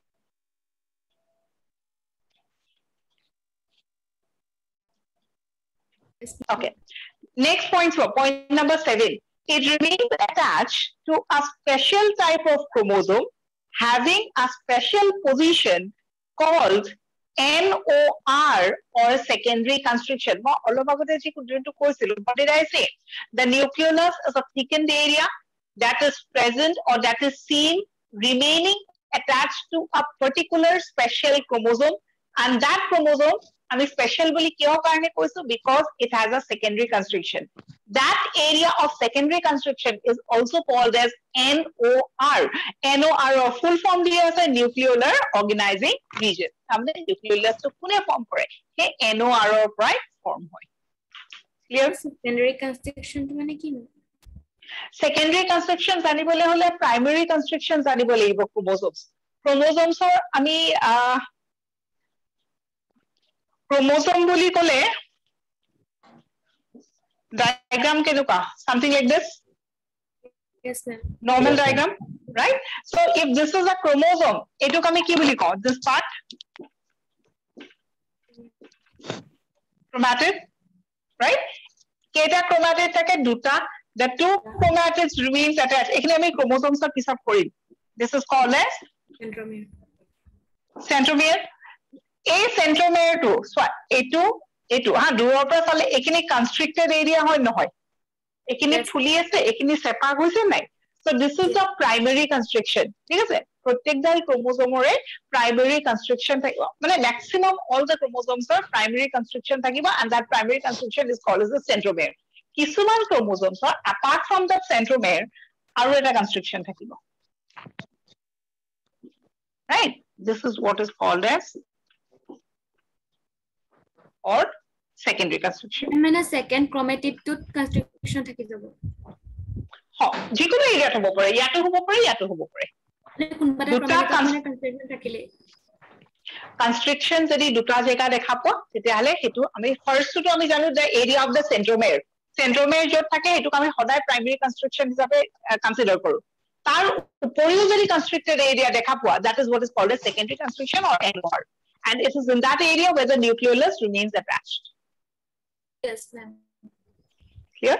okay next point point number seven it remains attached to a special type of chromosome having a special position called N O R or secondary construction ma olobagote ji kuduntu koisilu what did I say the nucleolus is a thickened area that is present or that is seen remaining attached to a particular special chromosome and that chromosome আমি special বলি কিয় কাৰণে কৈছো because it has a secondary construction that area of secondary construction is also called as N O R N O R or full form দিয়া আছে nucleolar organizing region আমনে nucleolus to কোনে form কৰে হে N O R ৰ পৰাই form হয় clear secondary construction to মানে কি secondary construction জানিবলে হলে primary construction জানিব লাগিব chromosomes chromosomes ৰ আমি chromosome boli kole diagram kenuka something like this yes sir normal yes, diagram right so if this is a chromosome etu kami ki boli ko this part chromatid right keta chromatid thake duta the two chromatids remains attached ekhine ami chromosomes er pisat korim this is called as centromere centromere এই centromere to so etu etu ha দুৰৰ পৰা চালে এখিনি constricted area হয় নহয় এখিনি ফুলি আছে এখিনি সেপা হৈছে নাই so this is the primary constriction ঠিক আছে প্ৰত্যেকদাল ক্ৰোমোজোমৰে primary constriction থাকিব মানে maximum all the chromosomes are primary constriction থাকিব and that primary constriction is called as the centromere কিছুমান chromosomes are apart from the centromere আৰু এটা constriction থাকিব right this is what is called as or secondary construction মানে second chromatid to construction থাকি যাব হ যিকোনো এৰিয়াত হ'ব পাৰে ইয়াতো হ'ব পাৰে ইয়াতো হ'ব পাৰে মানে কোনবাটা chromatid মানে construction থাকিলে constriction যদি দুটা জায়গা দেখা পোৱা তেতিয়াহলে হেতু আমি first to আমি জানো the area of the centromere centromere যত থাকে হেতুক আমি সদায় primary constriction হিচাপে consider কৰো তাৰ উপৰিও যদি constricted area দেখা পোৱা that is what is called as secondary constriction or N O R and it is in that area where the nucleolus remains attached. Yes, ma'am. Clear?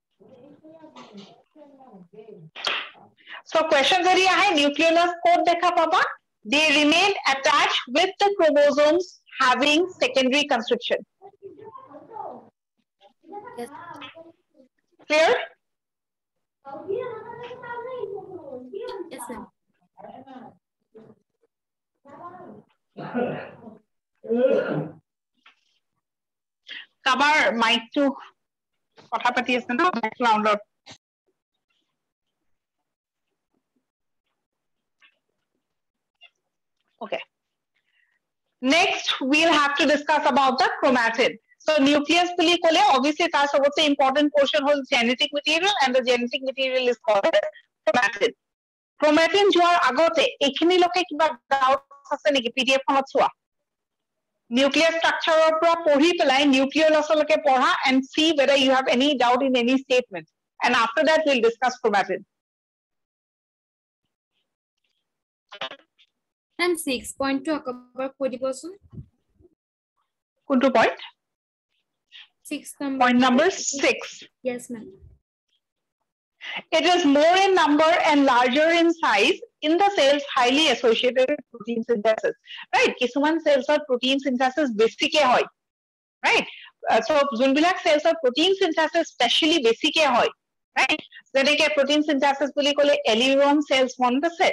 So question যদি আহে nucleolus code দেখা পাবা they remain attached with the chromosomes having secondary constriction. Yes. Clear? Yes, ma'am. কাবাৰ mic two কথা পাতি আছে না ব্যাকগ্ৰাউণ্ডত okay next we'll have to discuss about the chromatin so nucleus বুলি ক'লে obviously তাৰ সবতছে important portion হল genetic material and the genetic material is called chromatin chromatin যোৱাৰ আগতে এইখিনি লকে কিবা ডাউট আছে নেকি পিডিএফ খনত চোৱা nuclear structure or পৰা পঢ়ি পেলাই nucleolus লকে পঢ়া and see whether you have any doubt in any statement and after that we'll discuss chromatin and six point two cover কৈ দিবচোন কোনটো point six number point number six yes ma'am it is more in number and larger in size in the cells highly associated with protein synthesis right কিছুমান cells or protein synthesis basic hoy right uh, so যোনবিলাক cells or protein synthesis specially basic hoy right যেনেকে protein synthesis বুলি ক'লে allelon cells মনত আছে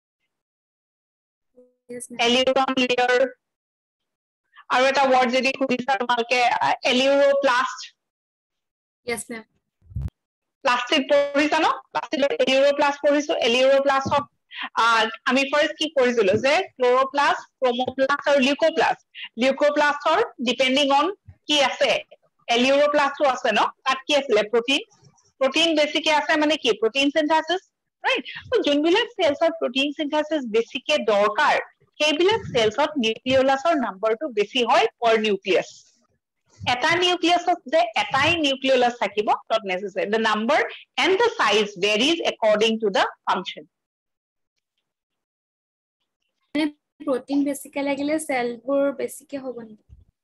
yes ma'am allelon layer আৰু এটা word যদি খুদিছা তোমালকে alleloplast yes ma'am প্লাস্টিড পঢ়িছা ন প্লাস্টিডৰ এলিউৰোপ্লাস্ট পঢ়িছো এলিউৰোপ্লাস্টক আমি ফাৰ্স্ট কি কৰিছিলো যে ক্লোৰোপ্লাস্ট ক্ৰোমোপ্লাস্ট আৰু লিউকোপ্লাস্ট লিউকোপ্লাস্টৰ ডিপেন্ডিং অন কি আছে এলিউৰোপ্লাস্টও আছে ন তাত কি আছে প্ৰোটিন প্ৰোটিন বেসিকে আছে মানে কি প্ৰোটিন সিনথেসিস ৰাইট তো যোনবিলাক সেলছৰ প্ৰোটিন সিনথেসিস বেসিকে দৰকাৰ সেইবিলাক সেলছত নিউক্লিওলাছৰ নাম্বাৰটো বেছি হয় per nucleus eta nucleus of the etai nucleolus thakibo not necessary the number and the size varies according to the function protein basically লাগলে cell bor basic হবনি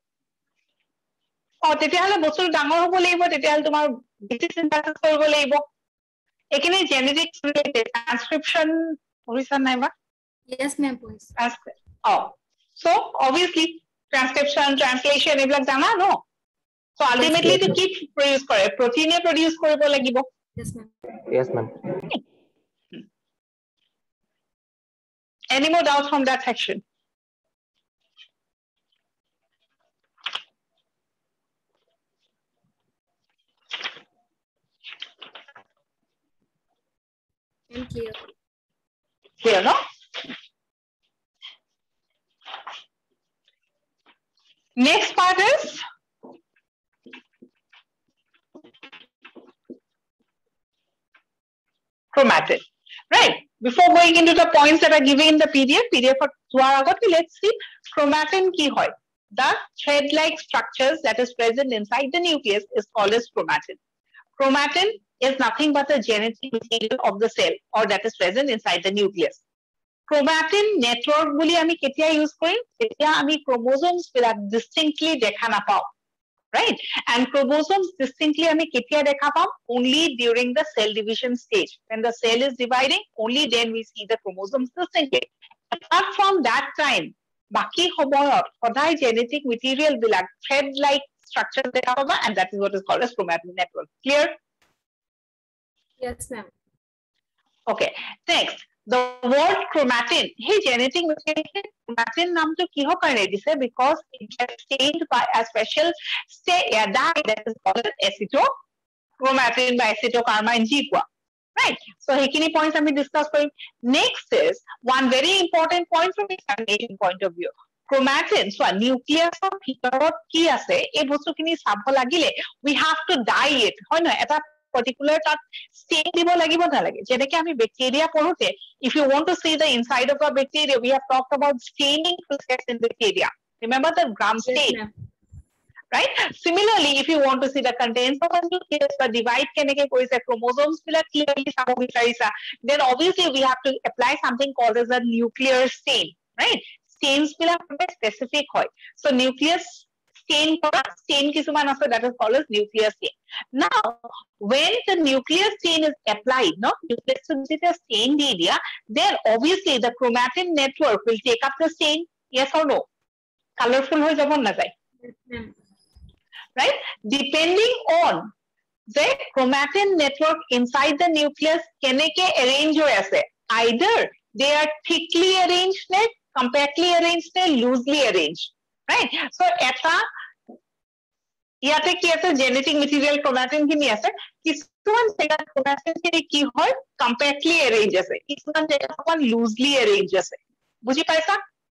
অ তেতিয়াহলে বস্তু ডাঙৰ হ'ব লাগিব তেতিয়াহলে তোমাৰ বেছি সিনথেসিস কৰিব লাগিব এখিনি genetics related transcription পঢ়িছা নাইবা yes ma'am please oh so obviously transcription translation এইবিলাক জানা no so ultimately to keep produce কৰে protein এ produce কৰিব লাগিব yes ma'am yes ma'am any more doubts from that section and clear clear no next part is chromatin right before going into the points that are given in the pdf pdf joar agot let's see chromatin ki hoy the thread like structures that is present inside the nucleus is called as chromatin chromatin is nothing but the genetic material of the cell or that is present inside the nucleus chromatin network বুলি আমি কেতিয়া use কৰিম তেতিয়া আমি chromosomes বিলাক distinctly দেখা নাপাও right and chromosomes distinctly আমি কেতিয়া দেখা পাম only during the cell division stage when the cell is dividing only then we see the chromosomes distinctly apart from that time বাকি সময়ত সদায় genetic material বিলাক thread like structure দেখা পাবা and that is what is called as chromatin network clear yes ma'am okay next the word chromatin hey genetic material chromatin naam to kiho karne dise because it gets stained by a special stay yeah, dye that is called acetochromatin by acetocarmine G kwa right so hekini points ami discuss korim next is one very important point from examination point of view chromatin so nucleus of bhitorot ki ase ei bostu kini sabo lagile we have to dye it hoy no eta particular that stain দিব লাগিব নালাগে যেনেকে আমি bacteria পঢ়োতে if you want to see the inside of a bacteria we have talked about staining process in bacteria remember the gram stain Yes, right similarly if you want to see the contents of a nucleus the divide keneke korise chromosomes bila clearly sabo bicarisa then obviously we have to apply something called as a nuclear stain right stains bila specific hoy so nucleus stain kora stain kisuman ase that is called as nuclear stain now when the nuclear stain is applied no nucleus to stain di dia then obviously the chromatin network will take up the stain yes or no colorful hoy jabon na jay right depending on the chromatin network inside the nucleus keneke arrange hoy ase either they are thickly arranged ne compactly arranged ne loosely arranged right so eta ইয়াতে কি আছে genetic material chromatin খিনি আছে কিছুমান জায়গা chromatin খিনি কি হয় compactly arranged আছে কিছুমান জায়গা অকমান loosely arranged আছে বুজি পাইছা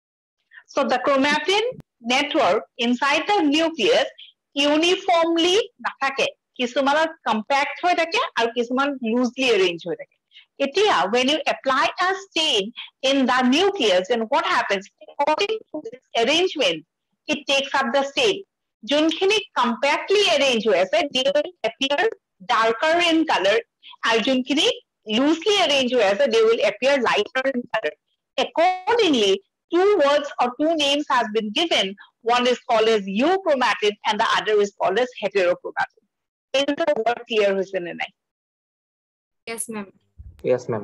so the chromatin network inside the nucleus uniformly নাথাকে কিছুমানত compact হৈ থাকে আৰু কিছুমান loosely arranged হৈ থাকে এতিয়া when you apply a stain in the nucleus then what happens according to this arrangement it takes up the stain junkhini compactly arranged হৈ আছে they will appear darker in color and junkhini loosely arranged হৈ আছে they will appear lighter in color accordingly two words or two names has been given one is called as euchromatin and the other is called as heterochromatin is the word clear hoise ne nai yes ma'am Yes, ma'am.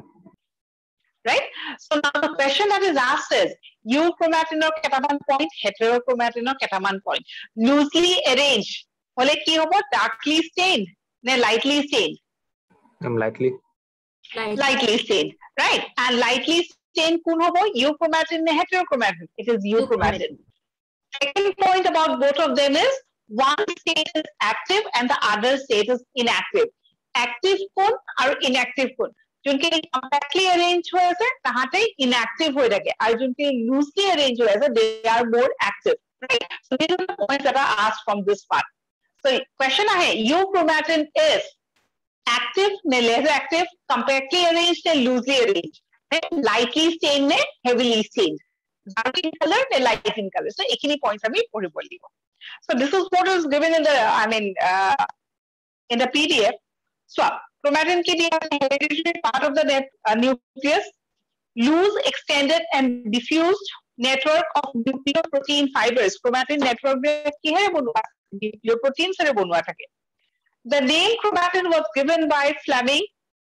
right so now the question that is asked is euchromatin or ketaman point heterochromatin or ketaman point loosely arranged hole ki hobo darkly stained ne lightly stained I'm likely. Light. lightly stained right and lightly stained kun hobo euchromatin ne heterochromatin it is euchromatin second point about both of them is one state is active and the other state is inactive active kun aru inactive kun junki compactly arranged hoye ase tahate inactive hoy thake aru junki loosely arranged hoye ase they are more active right so these are the points that are asked from this part so question ahe euchromatin is active ne less active compactly arranged ne loosely arranged right? lightly stained ne heavily stained dark in color ne light in color so ekhini points ami poribo libo so this is what is given in the I mean uh, in the P D F so chromatin ki diya hereditary part of the net, uh, nucleus loose extended and diffused network of nucleoprotein fibers chromatin network ki hai bonua nucleoproteins se bonua thake the name chromatin was given by Fleming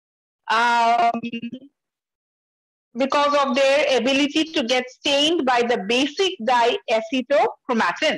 um, because of their ability to get stained by the basic diacetochromatin.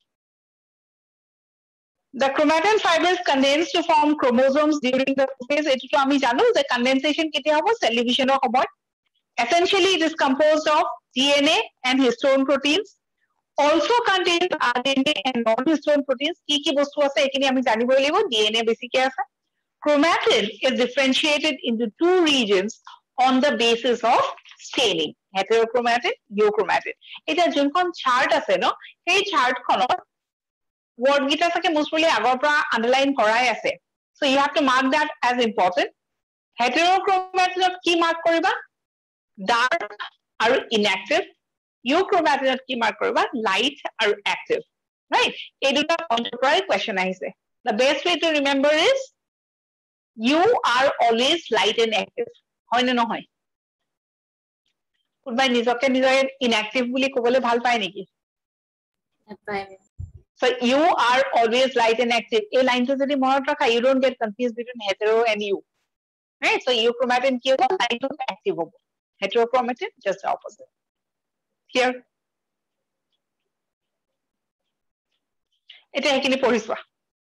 The chromatin fibers condense to form chromosomes during the phase. Etu to ami jano the condensation ketia hobo cell division or hobo. Essentially, it is composed of D N A and histone proteins. Also contains R N A and non-histone proteins. Ki ki bostu ase ekini ami janibo libo D N A basic ase. Chromatin is differentiated into two regions on the basis of staining heterochromatin euchromatin eta junkhon chart ase no hey chart khonot word gita sake mostly agor pra underline korai ase so you have to mark that as important heterochromatin ki mark koriba dark aru inactive euchromatin ki mark koriba light aru active right ei duta contemporary question ahise the best way to remember is you are always light and active হয় না নহয় কোনবাই নিজকে নিজে inactive বুলি কবলে ভাল পায় নেকি নাপায় so you are always light and active এই লাইনটো যদি মনত ৰাখা you don't get confused between hetero and you right so euchromatin কি হ'ব light and active হ'ব heterochromatin just the opposite here এটা এখিনি পঢ়িছোৱা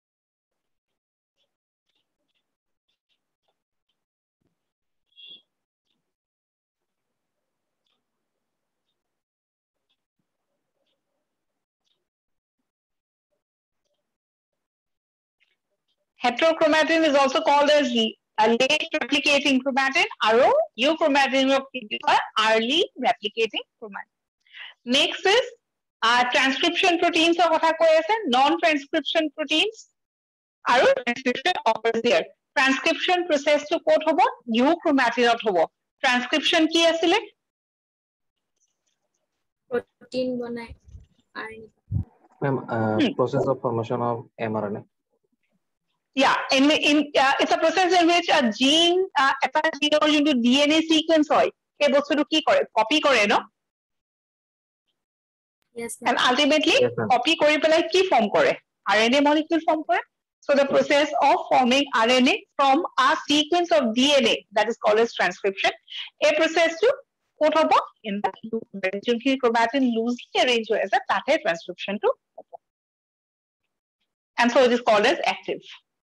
Heterochromatin is also called as a late replicating chromatin or euchromatin or early replicating chromatin. Next is uh, transcription proteins or what non-transcription proteins or transcription occurs here. Transcription প্ৰচেছটো ক'ত হ'ব ইউক্ৰোমাটিনত হ'ব transcription কি আছিলে protein বনাই R N A Ma'am, uh, Hmm. process of formation of mRNA. Yeah, in, in, uh, it's a process in which a gene, uh, এটা জিনৰ যোনটো D N A sequence হয় সেই বস্তুটো কি কৰে কপি কৰে ন yes and ma'am ultimately Yes, ma'am. copy কৰি পেলাই কি form কৰে R N A molecule form কৰে so the process of forming R N A from a sequence of D N A that is called as transcription এই processটো ক'ত হ'ব in the যোনখিনি chromatin loosely arranged হৈ আছে তাতে transcriptionটো হ'ব and so it is called as active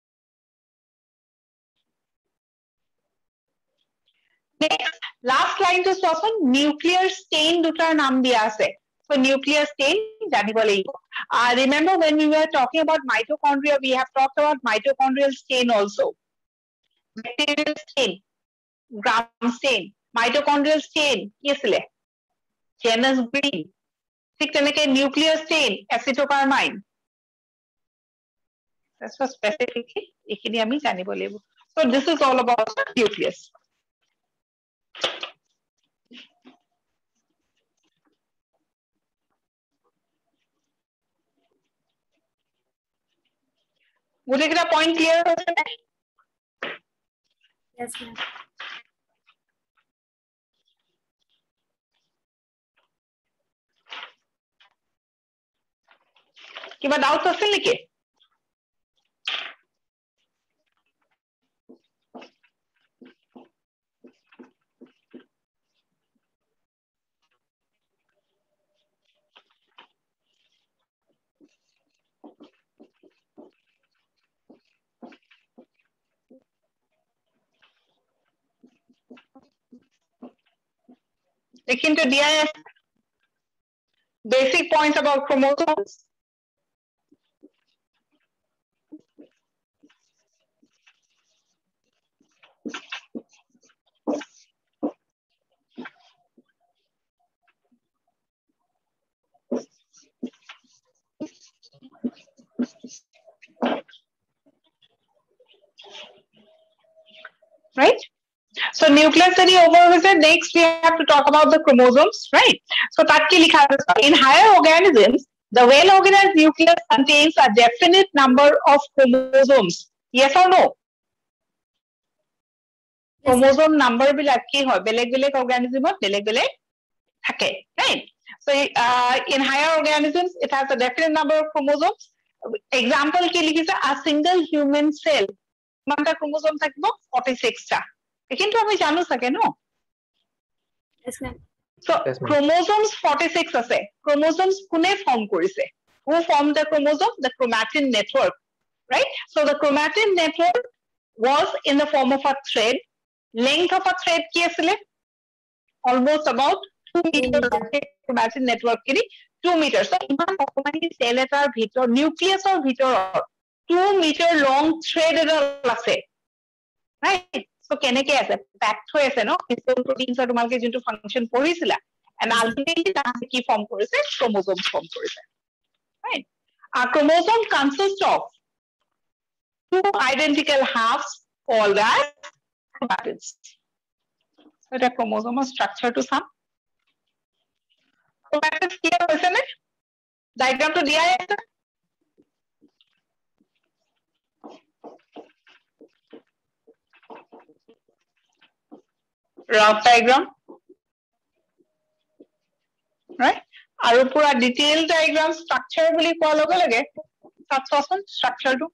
next last line to চোৱাচোন nuclear stain দুটাৰ নাম দিয়া আছে so nuclear stain জানিব লাগিব uh, remember when we were talking about mitochondria we have talked about mitochondrial stain also bacterial stain gram stain mitochondrial stain কি আছিলে janus green ঠিক তেনেকে nuclear stain acetocarmine that's what specifically এইখিনি আমি জানিব লাগিব so this is all about the nucleus গোটেইকেইটা point clear হৈছে নে yes ma'am কিবা ডাউট আছিল নেকি এইখিনিতো দিয়াই আছে basic points about chromosomes right so nucleus study over with it next we have to talk about the chromosomes right so তাত কি লিখা আছে in higher organisms the well organized nucleus contains a definite number of chromosomes yes or no chromosome number বিলাক কি হয় বেলেগ বেলেগ organismত বেলেগ বেলেগ থাকে right so uh, in higher organisms it has a definite number of chromosomes example কি লিখিছে a single human cell কিমানটা chromosome থাকিব forty-six টা কিন্তু আমি জানো চাগে ন yes ma'am so Yes, ma'am. chromosomes forty-six আছে chromosomes কোনে form কৰিছে who formed the chromosome the chromatin network right so the chromatin network was in the form of a thread length of a thread কি আছিলে almost about two meters chromatin network খিনি two meters so ইমান অকমানি cell এটাৰ ভিতৰ nucleusৰ ভিতৰত two meter long thread এডাল আছে right so কেনেকে আছে packed হৈ আছে ন histone proteins আৰু তোমালোকে যোনটো function পঢ়িছিলা and ultimately তাহাঁতে কি form কৰিছে chromosome form কৰিছে right a chromosome consists of two identical halves called as chromatins so এটা chromosome structure to some chromatins কি হৈছে নে diagram to দিয়াই আছে rough diagram right আৰু পুৰা detail diagram structure বুলি কোৱা লগে লগে তাত চোৱাচোন structure to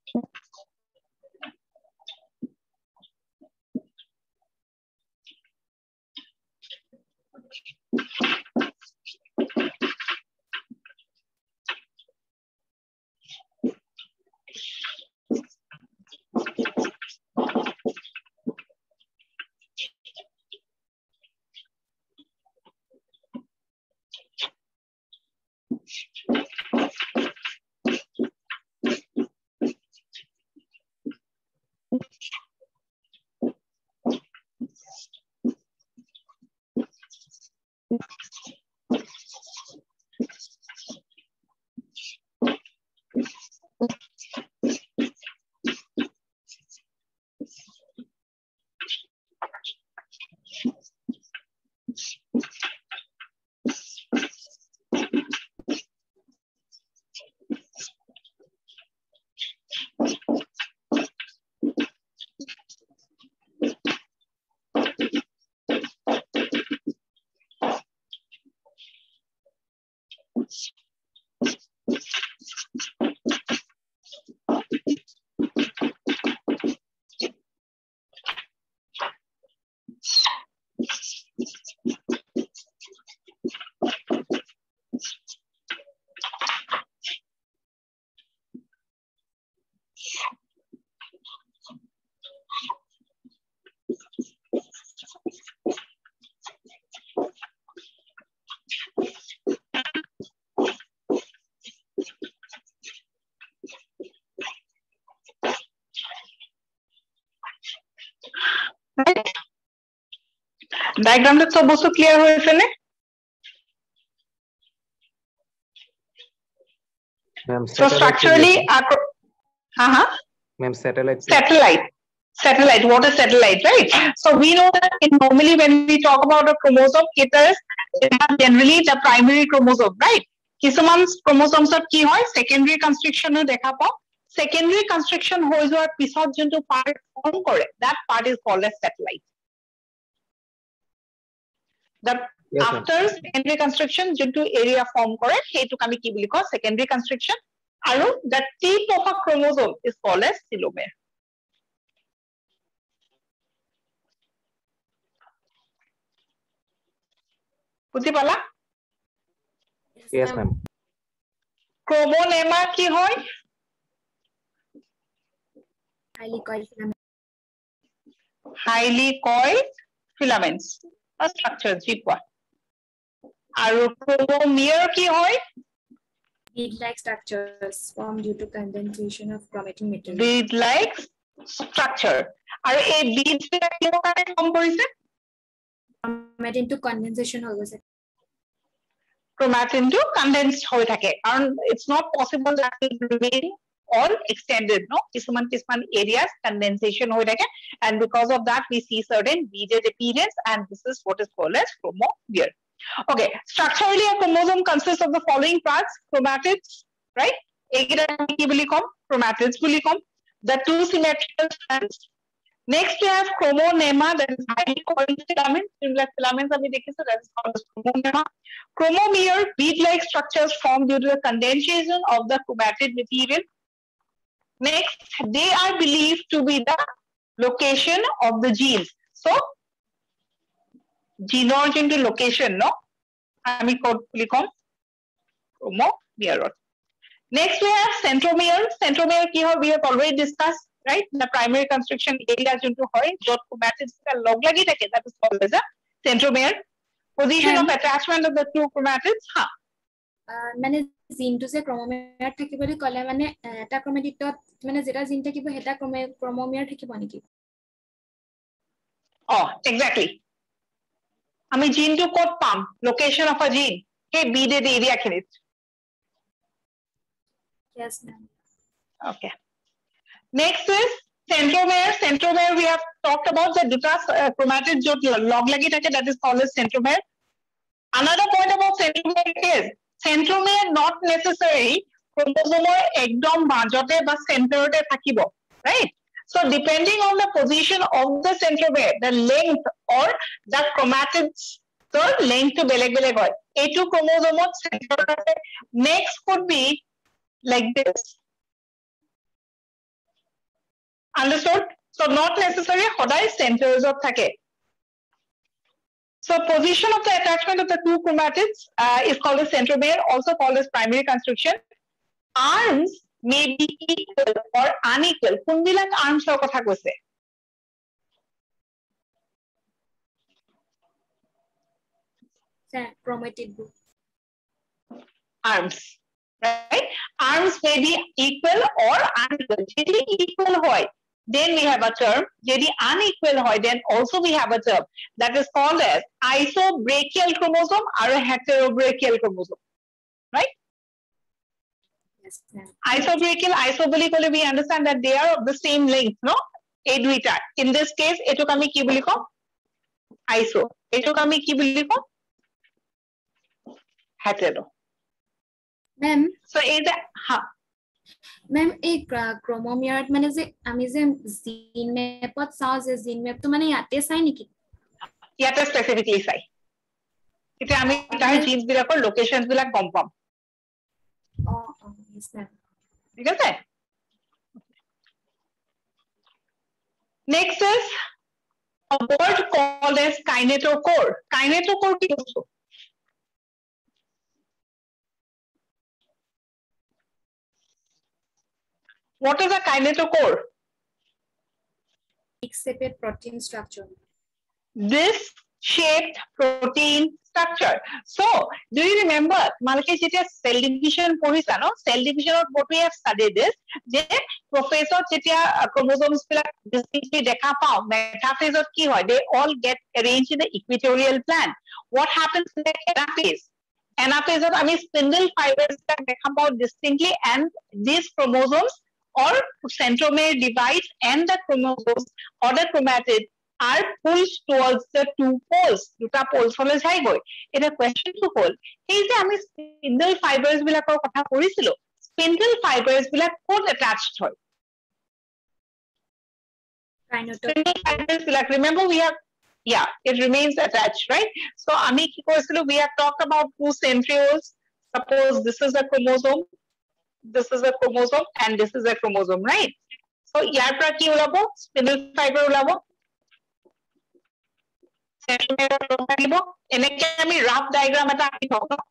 Diagram to sob bostu clear hoyese ne? Ma'am, So structurally, uh huh. Ma'am, satellite. Satellite. Satellite. What is satellite, right? So we know that in normally when we talk about a chromosome, it is generally the primary chromosome, right? Kisuman chromosomes of ki hoy secondary constriction ho dekha pao. Secondary constriction hoy joar pisot jonto part form kore, that part is called as satellite. The Yes, after secondary constriction jonto area form kore, hetu kami ki boli ko secondary constriction. Aru the tip of a chromosome is called as telomere. বুঝি পালা? Yes, ma'am. Chromonema কি হয়? highly coiled filaments. Highly coiled filaments or structures জি কোৱা। আৰু chromomere কি হয়? Bead-like structures formed due to condensation of chromatin material. Bead-like structure. আৰু এই beads বিলাক কিহৰ কাৰণে ফৰ্ম কৰিছে? Chromatin to condensation হৈ গৈছে। Chromatin to condensed হৈ থাকে। কাৰণ it's not possible that it will remain all extended, no? কিছুমান কিছুমান areas condensation হৈ থাকে, and because of that we see certain beaded appearance, and this is what is called as chromomere. Okay, structurally a chromosome consists of the following parts: chromatids, right? Ekita ki boli kom, chromatids boli kom. The two symmetrical strands. Next we have chromonema, that is highly coiled filaments. Similar filaments abhi dekhiso, that is called as chromonema. Chromomere, bead-like structures formed due to the condensation of the chromatid material. Next, they are believed to be the location of the genes. So, genome into location, no? Ami code likom chromomere. Next, we have centromere. Centromere ki ho, we have already discussed, right? The primary constriction area into hoy, dot chromatids ka log lagi thake, that is called as a centromere. Position Ma'am. of attachment of the two chromatids, ha. মানে জিনটো যে ক্ৰমমিয়াৰ থাকিব বুলি ক'লে মানে এটা ক্ৰমেটিকত মানে যেটা জিন থাকিব হেটা ক্ৰমমিয়াৰ থাকিব নেকি? Oh, exactly. আমি জিনটো ক'ত পাম? Location of a gene. Okay, beaded area খিনিত. Yes, ma'am. Okay. Next is centromere. Centromere we have talked about the duta uh, chromatid jo log lagi thake, that is called as centromere. Another point about centromere is centromere not necessarily chromosome ekdom majote ba center te thakibo, right? So depending on the position of the centromere, the length or the chromatids, so length to beleg beleg hoy. A two chromosome center. Next could be like this. Understood? So not necessarily সদায় centers of থাকে. So position of the attachment of the two chromatids uh, is called as centromere, also called as primary constriction. Arms may be equal or unequal. কোনবিলাক arms ৰ কথা কৈছে? chromatid group. Arms, right? Arms may be equal or unequal. যদি equal হয়, then we have a term. যদি unequal হয়, then also we have a term that is called as isobrachial chromosome or heterobrachial chromosome, right? Yes, ma'am. Isobrachial, iso বুলি কলে we understand that they are of the same length, no? এই দুইটা. In this case, এটোক আমি কি বুলি কম? Iso. এটোক আমি কি বুলি কম? Hetero. Ma'am, So is that ha? Ma'am, a chromomere মানে যে আমি যে জিন ম্যাপত চাও যে জিন ম্যাপটো মানে ইয়াতে চাই নেকি? ইয়াতে স্পেসিফিকলি চাই। এতিয়া আমি তাৰ জিনস বিলাকৰ লোকেশনস বিলাক গম পাম। অ অ yes ma'am. ঠিক আছে? Next is a word called as kinetochore. Kinetochore কি বস্তু? What is a kinetochore? X-shaped protein structure. This shaped protein structure. So, do you remember, Malke Chetia cell division porisa, no? Cell division of what we have studied is, je Professor Chetia chromosomes distinctly dekha pao, metaphase of ki hoy, they all get arranged in the equatorial plan. What happens in the anaphase? Anaphase of, I mean, spindle fibers dekha pao distinctly, and these chromosomes or centromere divides and the chromosomes or the chromatid are pulled towards the two poles. Duta poles hole jai goi. Eta question to hole. Ei je ami spindle fibers bilakor kotha korisilo. Spindle fibers bilak kot attached hoy. Spindle fibers bilak, remember we have, yeah, it remains attached, right? So ami ki korisilo, we have talked about two centrioles. Suppose this is a chromosome, this is a chromosome, and this is a chromosome, right? So ইয়াৰ পৰা কি ওলাব? Spindle fiber ওলাব। এনেকে আমি rough diagram এটা আঁকি থওঁ, no?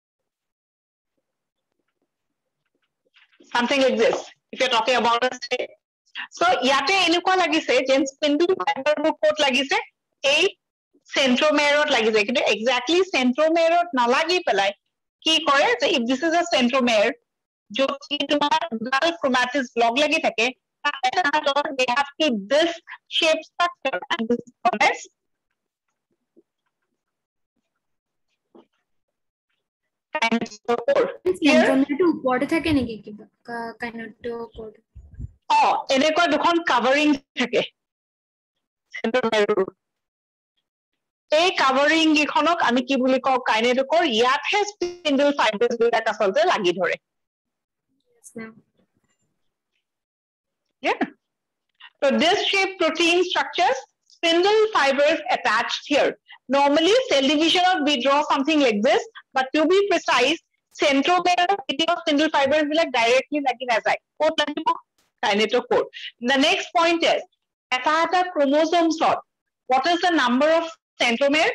Something like this, if you're talking about a state. So ইয়াতে এনেকুৱা লাগিছে যে spindle fiber বোৰ ক'ত লাগিছে? এই centromere লাগিছে, কিন্তু exactly centromere নালাগি পেলাই কি কৰে যে if this is a centromere, যদি তোমাৰ দুডাল chromatids লগ লাগি থাকে, they have to this shape structure, and this is called as kinetochore. centromere ওপৰতে থাকে নেকি কিবা kinetochore? অ এনেকুৱা দুখন covering থাকে centromere। এই covering গিখনক আমি কি বুলি কওঁ? kinetochore। ইয়াতহে spindle fibers বিলাক আচলতে লাগি ধৰে। Yes ma'am. Yeah. So this shape protein structures, spindle fibers attached here. Normally cell division of we draw something like this, but to be precise, centromere of spindle fibers will like directly like in as I. Kinetochore. The next point is, eta eta chromosome sort. What is the number of centromere?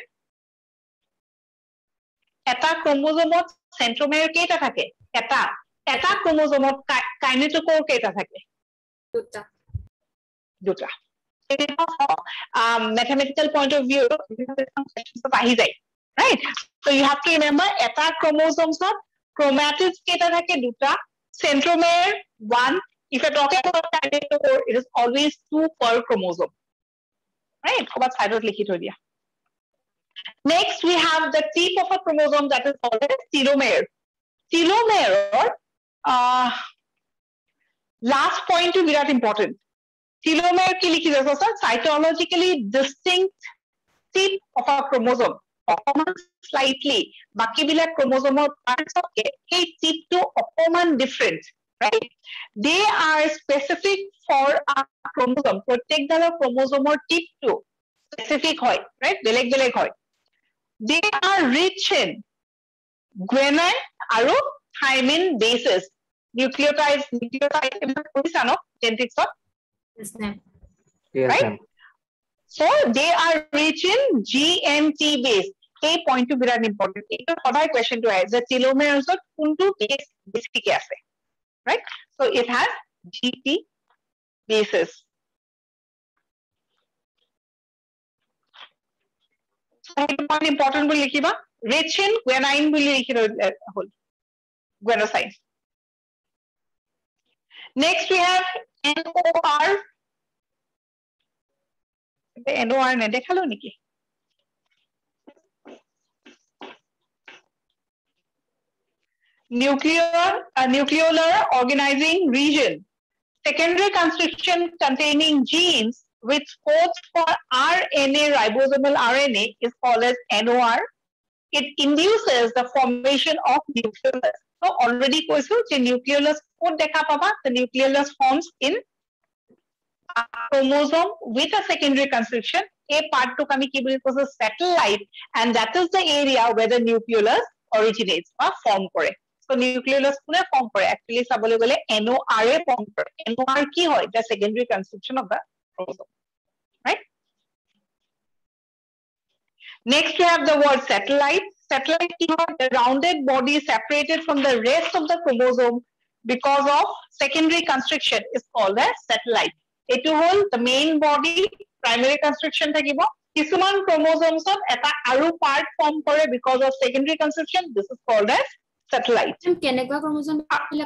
Eta chromosome of centromere keita thake? Eta. Eta chromosome of kinetochore keita thake? দুটা। দুটা। Um, mathematical point of view, right? So you have to remember, eta chromosomes of chromatids keita thake duta, centromere one. If you're talking about kinetochore, it is always two per chromosome, right? Kobat side likhi thoi dia. Next, we have the tip of a chromosome that is called as telomere. Telomere, uh, last point to be that important. Telomere ki likhi jaisa sir, cytologically distinct tip of a chromosome. Slightly, baki bilak chromosome parts of it, hey tip to opoman different, right? They are specific for a chromosome. Protect the chromosome or tip to specific hoy, right? Beleg beleg hoy. They are rich in guanine aru thymine bases. Nucleotides, nucleotides, genetics of Yes, ma'am. Yes, right? ma'am. So they are rich in G N T base. A point to be very important. It's a other question to ask. The telomeres of kuntu base basic acid, right? So it has G T bases. So one important will likhiba rich in guanine will likhiba whole guanosine. Next we have N O R. N O R ne dekhalo niki. Nuclear, uh, nucleolar organizing region. Secondary construction containing genes which codes for R N A, ribosomal R N A, is called as N O R. It induces the formation of nucleolus. So already koisu je nucleolus code dekha paba, the nucleolus forms in a chromosome with a secondary construction. A part to kami ki boli koisu satellite, and that is the area where the nucleolus originates or form kore. So nucleolus kune form kore, actually sabole gole N O R a form kore. N O R ki hoy, the secondary construction of the chromosome, right? Next we have the word satellite. Satellite ki hoy, the rounded body separated from the rest of the chromosome because of secondary construction is called as satellite. Etu hol the main body primary construction thakibo. Kisuman chromosomes of eta aru part form kore because of secondary construction. This is called as satellite. Kenegua chromosome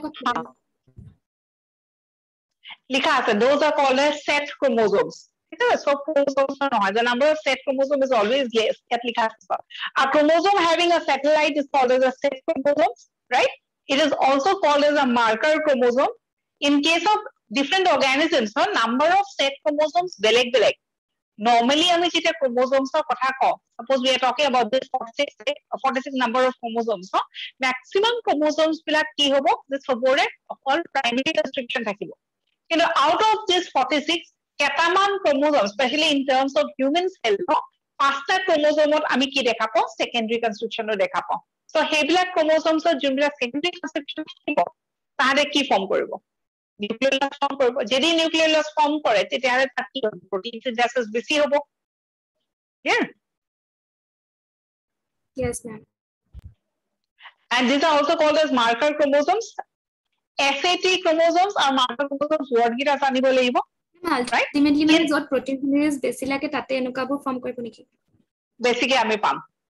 likha ase, those are called as set chromosomes. So chromosomes no, the number of set chromosome is always less. A chromosome having a satellite is called as a set chromosome, right? It is also called as a marker chromosome. In case of different organisms, the number of set chromosomes beleg beleg. Normally, ami jeta chromosomes or kotha ko. Suppose we are talking about this forty-six, forty-six number of chromosomes. No? Maximum chromosomes bilak ki hobo? This fobore all primary construction thakibo. You know, out of this forty-six, ketaman chromosomes, especially in terms of human cell, no? Pasta chromosome ami ki dekha po? Secondary construction o dekha po. So hebilak chromosomes or jumla secondary construction thakibo. Tahare ki form koribo? Nucleolus form koribo. Jedi nucleolus form kore, tetihale tar ki hobo? Protein synthesis besi hobo. Yeah. Yes, ma'am. And these are also called as marker chromosomes. S A T chromosomes are marker chromosomes. Word gita janibo lagibo. Ultimately, man, what protein is basically like a tate enukabu form koribo niki. Basically, ami pam.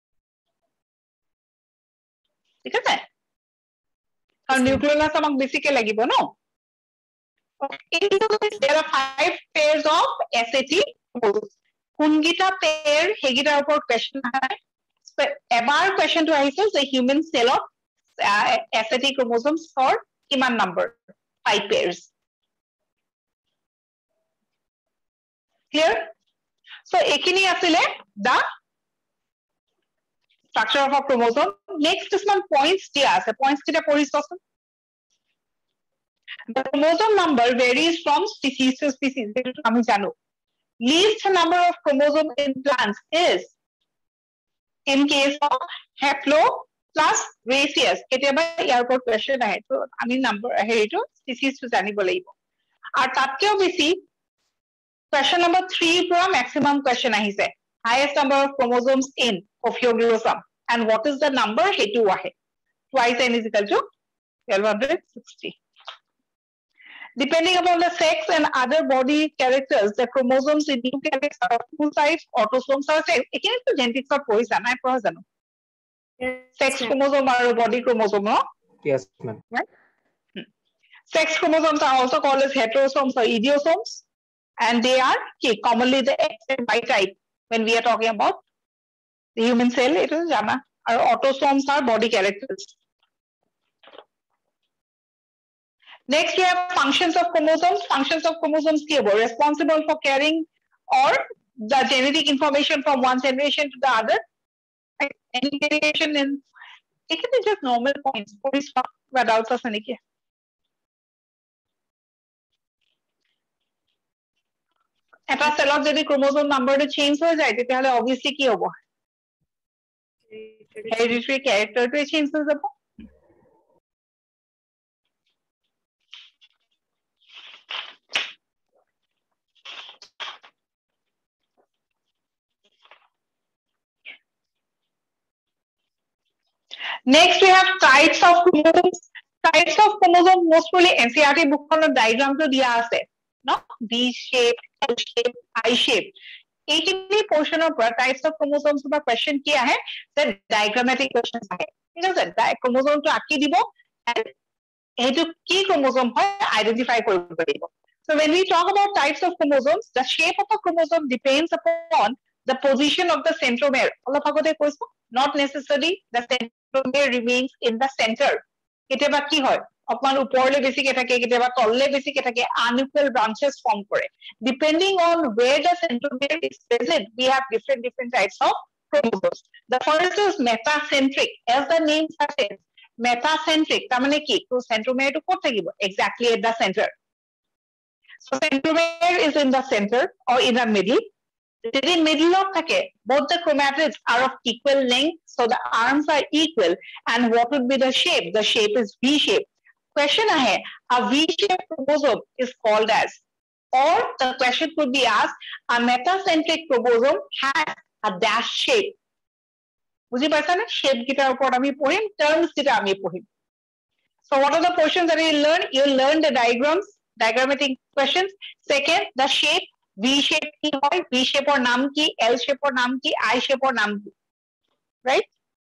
ঠিক আছে? Our nucleolus amak basically lagibo, no? Okay. There are five pairs of S A T chromosomes. Kungita pair, hegita upor question hai. Ebar question to ahise the human cell of uh, S A T chromosomes for kiman number? Five pairs. Clear? So ekini asile the structure of a chromosome. Next is some points dia ase. Points kita pori sosun. The chromosome number varies from species to species. Ami jano. Least number of chromosomes in plants is in case of haplo plus rhesus. Ketiaba airport question ahe. So ami number ahe to species to janibo lagibo. Ar tatkeo beshi question number three pura maximum question ahise. Highest number of chromosomes in ophioglossum. And what is the number? Hetu ahe. Twice n is equal to twelve sixty. Depending upon the sex and other body characters, the chromosomes in eukaryotes are of two types, autosomes are same. Ekine to genetics of poison, I know. Sex chromosome or body chromosome, no? Yes, ma'am. Right? Hmm. Sex chromosomes are also called as heterosomes or idiosomes, and they are okay, commonly the X and Y type. When we are talking about the human cell, it is jana. Our autosomes are body characters. Next, we have functions of chromosomes. Functions of chromosomes are responsible for carrying or the genetic information from one generation to the other. Any variation in it can be just normal points. Police doubts are saniki. Eta cell of the chromosome number to change ho jay, tetahle obviously ki hobo? Hereditary character to change ho jabo. Next, we have types of chromosomes. Types of chromosomes mostly N C E R T book on the diagram to dia ase, no? V shape, L shape, I shape. eighty portion of types of chromosomes ba question kiya hai that diagrammatic questions ahe. Thik ase, chromosome to aki dibo and etu ki chromosome hoy identify koribo paribo. So when we talk about types of chromosomes, the shape of a chromosome depends upon the position of the centromere. Olop agote koisu, not necessarily the centromere remains in the center. কেতিয়াবা কি হয় অকমান ওপৰলে বেছিকে থাকে কেতিয়াবা তললে বেছিকে থাকে unequal branches form কৰে depending on where the centromere is present we have different different types of chromosomes. The first is metacentric, as the name suggests, metacentric তাৰ মানে কি তো centromere to ক'ত থাকিব exactly at the center. So centromere is in the center or in the middle. It is middle of thake. Both the chromatids are of equal length, so the arms are equal. And what would be the shape? The shape is V shape. Question ahe, a V-shaped chromosome is called as, or the question could be asked, a metacentric chromosome has a dash shape. Buji paisa na? Shape kita upor ami pohim, terms kita ami pohim. So what are the portions that you learn? You learn the diagrams, diagrammatic questions. Second, the shape. V shape ki hoy, V shape or naam ki, L shape or naam ki, I shape or naam ki. Right?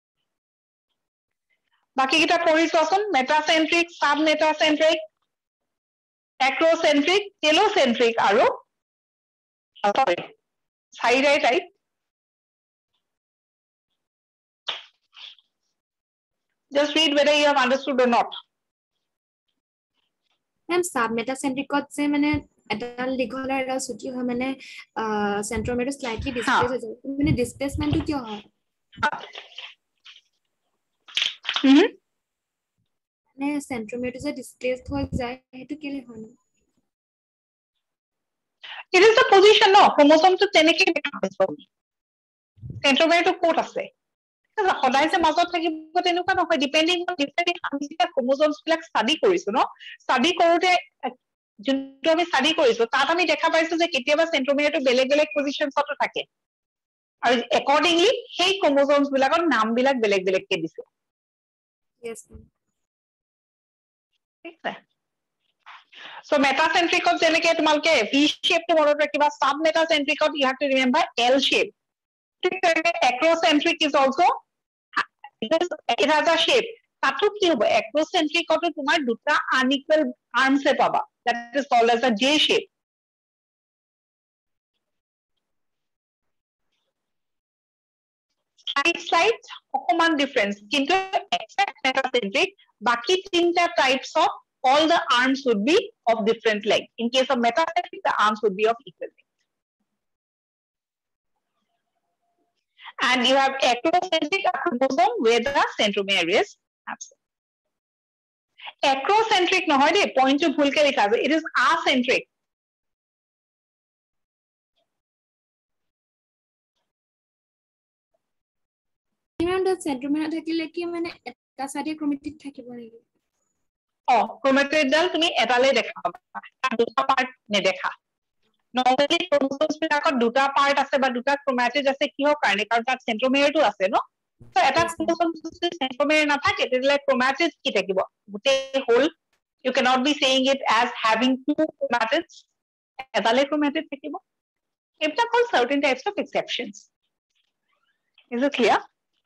Baki kita pori sosun, metacentric, submetacentric, acrocentric, telocentric aro. Oh, sorry. Side right, right? Just read whether you have understood or not. Ma'am, submetacentric ot se mane এডাল দীঘল আৰু এডাল ছুটি হয় মানে সেন্ট্ৰোমেৰ slightly displace হৈ যায় মানে ডিসপ্লেসমেন্টটো কি হয় হুম মানে সেন্ট্ৰোমেৰটো যে ডিসপ্লেস হৈ যায় হেতু কেলে হয় It is the position no chromosome to teneke centromere to ক'ত আছে সদায় যে মাজত থাকিব তেনেকুৱা নহয় depending on different আমি যে chromosomes বিলাক study কৰিছো no study কৰোতে যোনটো আমি study কৰিছো তাত আমি দেখা পাইছো যে কেতিয়াবা centromere to বেলেগ বেলেগ positions অত থাকে আৰু accordingly সেই chromosomes বিলাকৰ নাম বিলাক বেলেগ বেলেগ কে দিছে yes ma'am ঠিক আছে so metacentric of যেনেকে তোমালকে V shape to মনত ৰাখিবা submetacentric of you have to remember L shape acrocentric is also it has a shape তাতো কি হ'ব acrocentric অত তোমাৰ দুটা unequal arms এ পাবা that is called as a J shape side side অকমান difference কিন্তু exact metacentric বাকি তিনটা types of all the arms would be of different length in case of metacentric the arms would be of equal length and you have acrocentric chromosome where the centromere is absent. Acrocentric নহয় দে point to ভুলকে লিখা আছে it is acentric around the centromere থাকিলে কি মানে এটা সাইডে ক্ৰোমেটিড থাকিব নেকি অ ক্ৰোমেটিড ডাল তুমি এটালে দেখা পাবা দুটা পার্ট নেদেখা normally chromosomes বিলাকত দুটা পার্ট আছে বা দুটা ক্ৰোমেটিড আছে কিহৰ কাৰণে কাৰণ তাত centromere টো আছে ন so এটা chromosome যদি centromere নাথাকে তেতিয়ালে chromatids কি থাকিব গুটে whole you cannot be saying it as having two chromatids এটালে chromatid থাকিব এটা called certain types of exceptions is it clear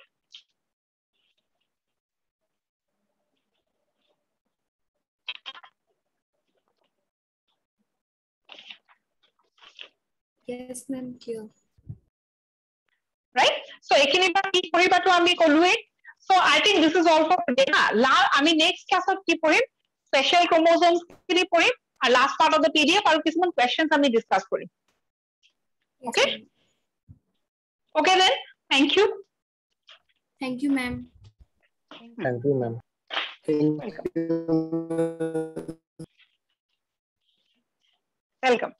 yes ma'am clear right so ekini ba ki poriba to ami kolue so I think this is all for today na la ami next class ot ki porim special chromosomes kini porim and last part of the P D F aru kisman questions ami discuss korim okay okay then thank you thank you ma'am Thank you, ma'am. welcome